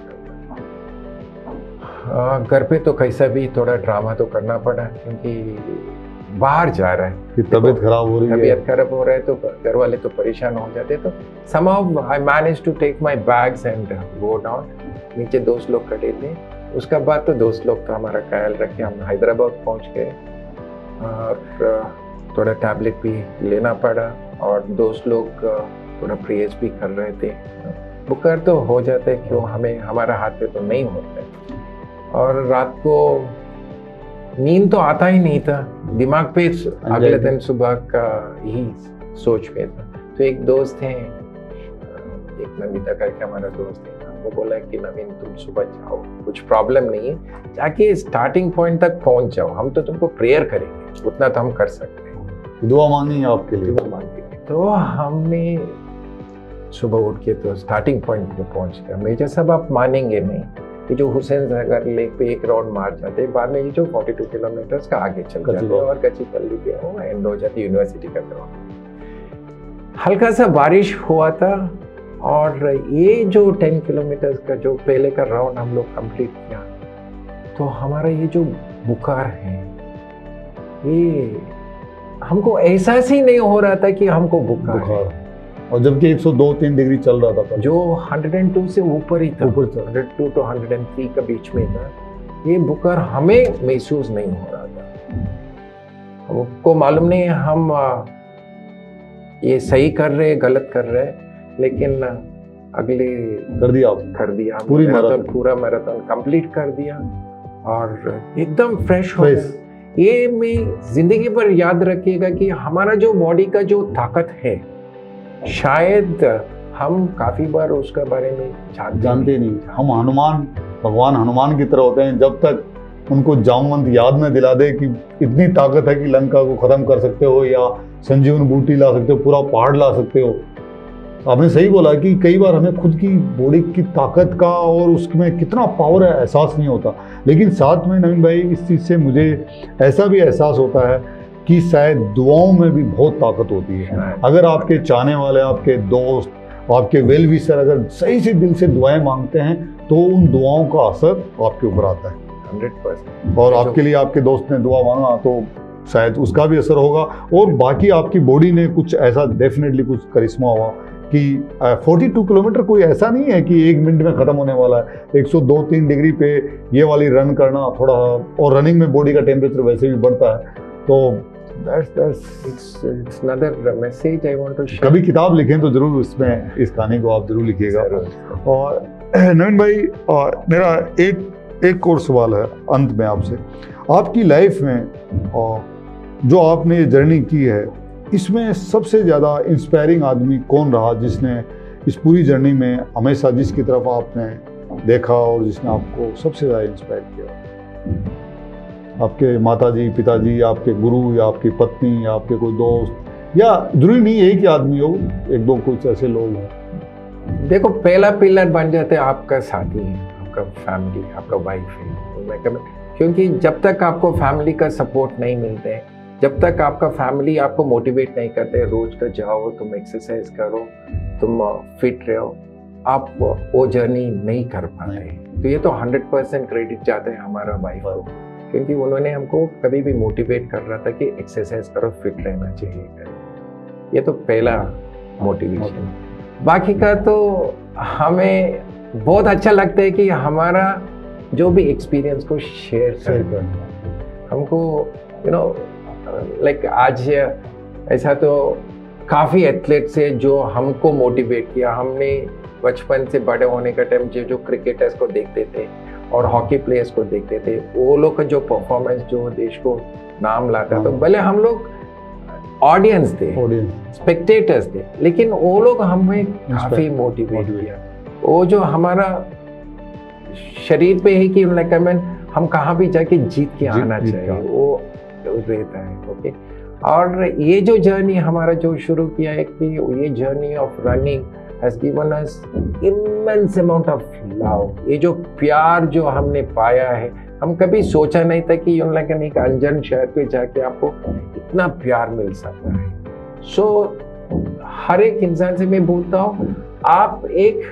घर पे तो कैसा भी थोड़ा ड्रामा तो करना पड़ा, क्योंकि बाहर जा रहा है, तबीयत खराब हो रहा है, तो घर वाले तो परेशान हो जाते। तो somehow I managed to take my bags and go down। नीचे दोस्त लोग खड़े थे, उसका बाद तो दोस्त लोग तो हमारा ख्याल रखे, हम हैदराबाद पहुंच गए, और थोड़ा टैबलेट भी लेना पड़ा, और दोस्त लोग थोड़ा प्रेयर्स भी कर रहे थे। बुखार तो हो जाता है, क्यों हमें हमारा हाथ पे तो नहीं होता है, और रात को नींद तो आता ही नहीं था, दिमाग पे अगले दिन सुबह का यही सोच में था। तो एक दोस्त हैं, एक नमिता करके हमारा दोस्त है, वो बोला कि नवीन तुम सुबह जाओ, कुछ प्रॉब्लम नहीं है, जाके स्टार्टिंग पॉइंट तक पहुंच जाओ, हम तो तुमको प्रेयर करेंगे, उतना तो हम कर सकते हैं। दुआ मांगी है आपके लिए? दुआ मांगी। तो हमने सुबह उठ के तो स्टार्टिंग पॉइंट पे पहुंच गया। मेजर साहब आप मानेंगे नहीं, ये जो हुसैन सागर लेक पे एक राउंड मार जाते, बाद में ये जो 42 किलोमीटर का आगे चल जाते और गच्चीपल्ली पे एंड हो जाती यूनिवर्सिटी का ग्राउंड। हल्का सा बारिश हुआ था और ये जो 10 किलोमीटर का जो पहले का राउंड हम लोग कंप्लीट किया, तो हमारा ये जो बुखार है, ये हमको एहसास ही नहीं हो रहा था कि हमको बुखार है। और जबकि 102-103 डिग्री चल रहा था, जो 102 से ऊपर ही था, 102 to 103 के बीच में था। ये बुखार हमें महसूस नहीं हो रहा था। हमको मालूम नहीं हम ये सही कर रहे गलत कर रहे, लेकिन अगले कर दिया पूरा मैराथन कंप्लीट कर दिया और एकदम फ्रेश हो गया। ये मैं जिंदगी भर याद रखिएगा कि हमारा जो बॉडी का जो ताकत है, शायद हम काफी बार उसके बारे में जानते नहीं। हम भगवान हनुमान की तरह होते हैं, जब तक उनको जामवंत याद में दिला दे कि इतनी ताकत है कि लंका को खत्म कर सकते हो या संजीवन बूटी ला सकते हो, पूरा पहाड़ ला सकते हो। आपने सही बोला कि कई बार हमें खुद की बॉडी की ताकत का और उसमें कितना पावर है एहसास नहीं होता, लेकिन साथ में नवीन भाई इस चीज़ से मुझे ऐसा भी एहसास होता है कि शायद दुआओं में भी बहुत ताकत होती है। अगर आपके चाहने वाले, आपके दोस्त, आपके वेल विशर अगर सही से दिल से दुआएं मांगते हैं तो उन दुआओं का असर आपके ऊपर आता है 100%। और आपके लिए आपके दोस्त ने दुआ मांगा तो शायद उसका भी असर होगा। और बाकी आपकी बॉडी ने कुछ ऐसा डेफिनेटली कुछ करिश्मा हुआ कि 42 किलोमीटर कोई ऐसा नहीं है कि 1 मिनट में ख़त्म होने वाला है। 102-3 डिग्री पे ये वाली रन करना थोड़ा, और रनिंग में बॉडी का टेम्परेचर वैसे भी बढ़ता है, तो it's another message I want to share। कभी किताब लिखें तो जरूर इसमें इस कहानी को आप जरूर लिखिएगा। और नवीन भाई मेरा एक और सवाल है अंत में आपसे, आपकी लाइफ में जो आपने ये जर्नी की है, इसमें सबसे ज़्यादा इंस्पायरिंग आदमी कौन रहा, जिसने इस पूरी जर्नी में हमेशा जिसकी तरफ आपने देखा और जिसने आपको सबसे ज़्यादा इंस्पायर किया? आपके माताजी, पिताजी, आपके गुरु, या आपकी पत्नी, या आपके कोई दोस्त, या जरूरी नहीं एक ही आदमी हो, एक दो कुछ ऐसे लोग हैं? देखो, पहला पिलर बन जाते आपका साथी है, आपका फैमिली, आपका वाइफ है। क्योंकि जब तक आपको फैमिली का सपोर्ट नहीं मिलता है, जब तक आपका फैमिली आपको मोटिवेट नहीं करते, रोज का जाओ, तुम एक्सरसाइज करो, तुम फिट रहो, आप वो जर्नी नहीं कर पाते। तो ये तो 100% क्रेडिट जाता है हमारा वाइफ को, क्योंकि उन्होंने हमको कभी भी मोटिवेट कर रहा था कि एक्सरसाइज करो, फिट रहना चाहिए। ये तो पहला मोटिवेशन। बाकी का तो हमें बहुत अच्छा लगता है कि हमारा जो भी एक्सपीरियंस को शेयर करना हमको लाइक आज ऐसा तो काफ़ी एथलीट्स है जो हमको मोटिवेट किया। हमने बचपन से बड़े होने का टाइम जो क्रिकेटर्स को देखते थे और हॉकी प्लेयर्स को देखते थे, वो लोग का जो परफॉर्मेंस जो देश को नाम लाता, तो भले हम लोग ऑडियंस थे, स्पेक्टेटर्स थे, लेकिन वो लोग हमें काफ़ी मोटिवेट किया। वो जो हमारा शरीर पे है कि हम कहाँ भी जाके जीत के आना चाहिए, वो रहता है। ओके, और ये जो जर्नी हमारा जो शुरू किया है कि ये journey of running has given us immense amount of love। ये जो प्यार जो हमने पाया है, हम कभी सोचा नहीं था कि एक अनजान शहर पे जाके आपको इतना प्यार मिल सकता है। सो हर एक इंसान से मैं बोलता हूँ, आप एक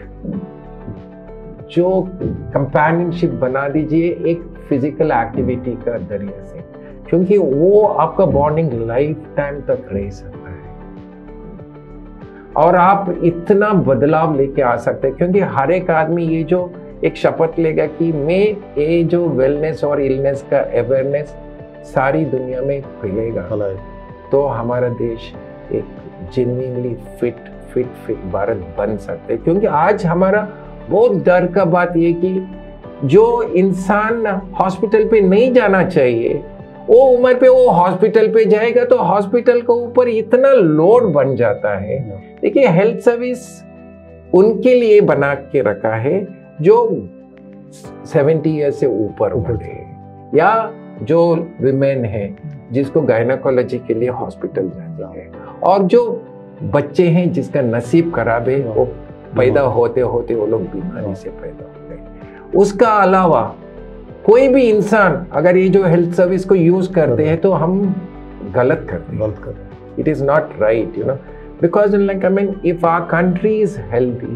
जो कंपेनियनशिप बना दीजिए एक फिजिकल एक्टिविटी का जरिए से, क्योंकि वो आपका बॉन्डिंग लाइफ टाइम तक रह सकता है और आप इतना बदलाव लेके आ सकते हैं। क्योंकि हर एक आदमी ये जो एक शपथ लेगा कि मैं ये जो वेलनेस और इलनेस का अवेयरनेस सारी दुनिया में फैलेगा, तो हमारा देश एक जेन्युइनली फिट भारत बन सकते हैं। क्योंकि आज हमारा बहुत डर का बात ये कि जो इंसान हॉस्पिटल पे नहीं जाना चाहिए, वो उम्र पे वो हॉस्पिटल पे जाएगा तो हॉस्पिटल के ऊपर इतना लोड बन जाता है। देखिए, हेल्थ सर्विस उनके लिए बना के रखा है जो 70 ईयर्स से ऊपर वाले या जो विमेन है जिसको गायनाकोलॉजी के लिए हॉस्पिटल जाना है, और जो बच्चे हैं जिसका नसीब खराब है, वो पैदा होते होते वो लोग बीमारी से पैदा होते हैं। उसका अलावा कोई भी इंसान अगर ये जो हेल्थ सर्विस को यूज करते हैं तो हम गलत करते हैं। It is not right, you know, because like I mean if our country is healthy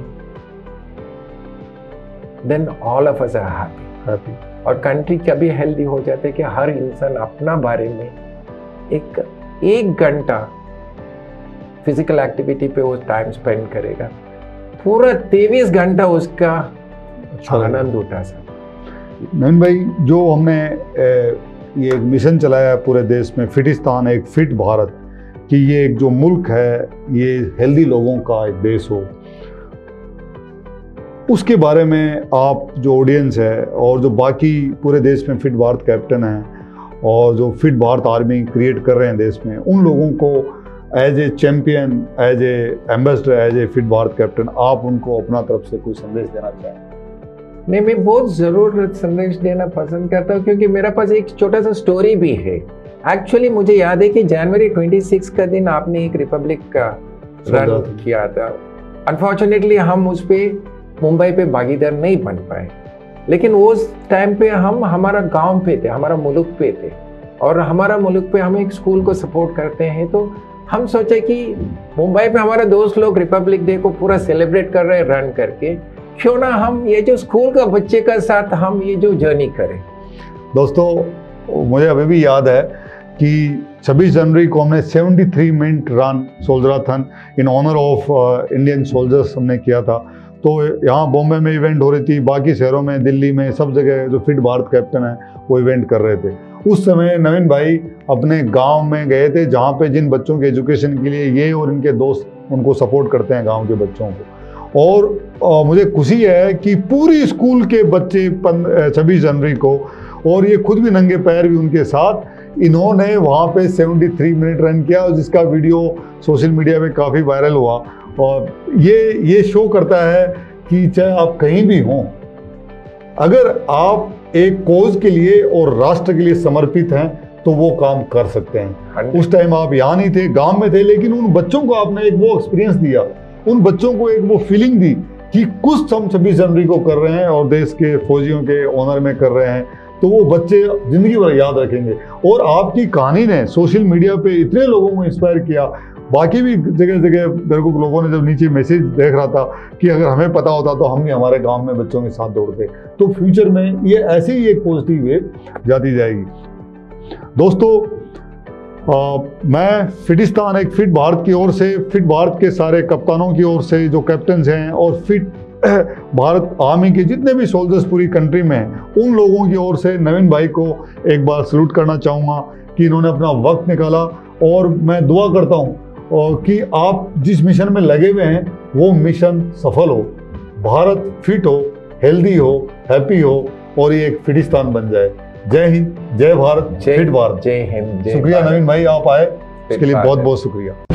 then all of us are happy. और कंट्री कभी हेल्दी हो जाते कि हर इंसान अपना बारे में एक घंटा फिजिकल एक्टिविटी पे वो टाइम स्पेंड करेगा, पूरा 23 घंटा उसका आनंद उठा सकता। नवीन भाई, जो हमने ये एक मिशन चलाया है पूरे देश में, फिटिस्तान एक फिट भारत, कि ये एक जो मुल्क है ये हेल्दी लोगों का एक देश हो, उसके बारे में आप जो ऑडियंस है और जो बाकी पूरे देश में फिट भारत कैप्टन हैं और जो फिट भारत आर्मी क्रिएट कर रहे हैं देश में, उन लोगों को as a champion, as a ambassador, as a fit Bharat captain, आप उनको अपना तरफ से कोई संदेश देना चाहें? नहीं, मैं बहुत ज़रूर संदेश देना पसंद करता हूँ, क्योंकि मेरे पास एक छोटा सा स्टोरी भी है। एक्चुअली मुझे याद है कि जनवरी 26 का दिन आपने एक रिपब्लिक का रन किया था। अनफॉर्चुनेटली हम उस पर मुंबई पे भागीदार नहीं बन पाए, लेकिन उस टाइम पे हम हमारा गांव पे थे, हमारा मुल्क पे थे, और हमारा मुल्क पे हम एक स्कूल को सपोर्ट करते हैं। तो हम सोचे कि मुंबई पे हमारे दोस्त लोग रिपब्लिक डे को पूरा सेलिब्रेट कर रहे हैं रन करके, क्यों ना हम ये जो स्कूल का बच्चे का साथ हम ये जो जर्नी करें। दोस्तों, मुझे अभी भी याद है कि 26 जनवरी को हमने 73 minute run soldierathon in honour of Indian soldiers हमने किया था। तो यहाँ बॉम्बे में इवेंट हो रही थी, बाकी शहरों में, दिल्ली में, सब जगह जो फिट भारत कैप्टन है वो इवेंट कर रहे थे। उस समय नवीन भाई अपने गांव में गए थे, जहाँ पे जिन बच्चों के एजुकेशन के लिए ये और इनके दोस्त उनको सपोर्ट करते हैं, गांव के बच्चों को। और मुझे खुशी है कि पूरी स्कूल के बच्चे 26 जनवरी को, और ये खुद भी नंगे पैर भी उनके साथ, इन्होंने वहाँ पे 73 मिनट रन किया, जिसका वीडियो सोशल मीडिया में काफ़ी वायरल हुआ। और ये शो करता है कि चाहे आप कहीं भी हों, अगर आप एक कोज के लिए और राष्ट्र के लिए समर्पित हैं तो वो काम कर सकते हैं। उस टाइम आप यहाँ नहीं थे, गांव में थे, लेकिन उन बच्चों को आपने एक वो एक्सपीरियंस दिया, उन बच्चों को एक वो फीलिंग दी कि कुछ हम 26 जनवरी को कर रहे हैं और देश के फौजियों के ऑनर में कर रहे हैं, तो वो बच्चे जिंदगी भर याद रखेंगे। और आपकी कहानी ने सोशल मीडिया पे इतने लोगों को इंस्पायर किया। बाकी भी जगह जगह मेरे को लोगों ने जब नीचे मैसेज देख रहा था कि अगर हमें पता होता तो हम भी हमारे गांव में बच्चों के साथ दौड़ते, तो फ्यूचर में ये ऐसे ही एक पॉजिटिव वेव जाती जाएगी। दोस्तों, मैं फिटिस्तान एक फिट भारत की ओर से, फिट भारत के सारे कप्तानों की ओर से जो कैप्टन्स हैं और फिट भारत आर्मी के जितने भी सोल्जर्स पूरी कंट्री में हैं, उन लोगों की ओर से नवीन भाई को एक बार सैल्यूट करना चाहूँगा कि इन्होंने अपना वक्त निकाला। और मैं दुआ करता हूँ कि आप जिस मिशन में लगे हुए हैं वो मिशन सफल हो, भारत फिट हो, हेल्दी हो, हैप्पी हो और ये एक फिटिस्तान बन जाए। जय हिंद, जय भारत, फिट भारत। जय हिंद। शुक्रिया नवीन भाई, आप आए, इसके लिए बहुत बहुत शुक्रिया।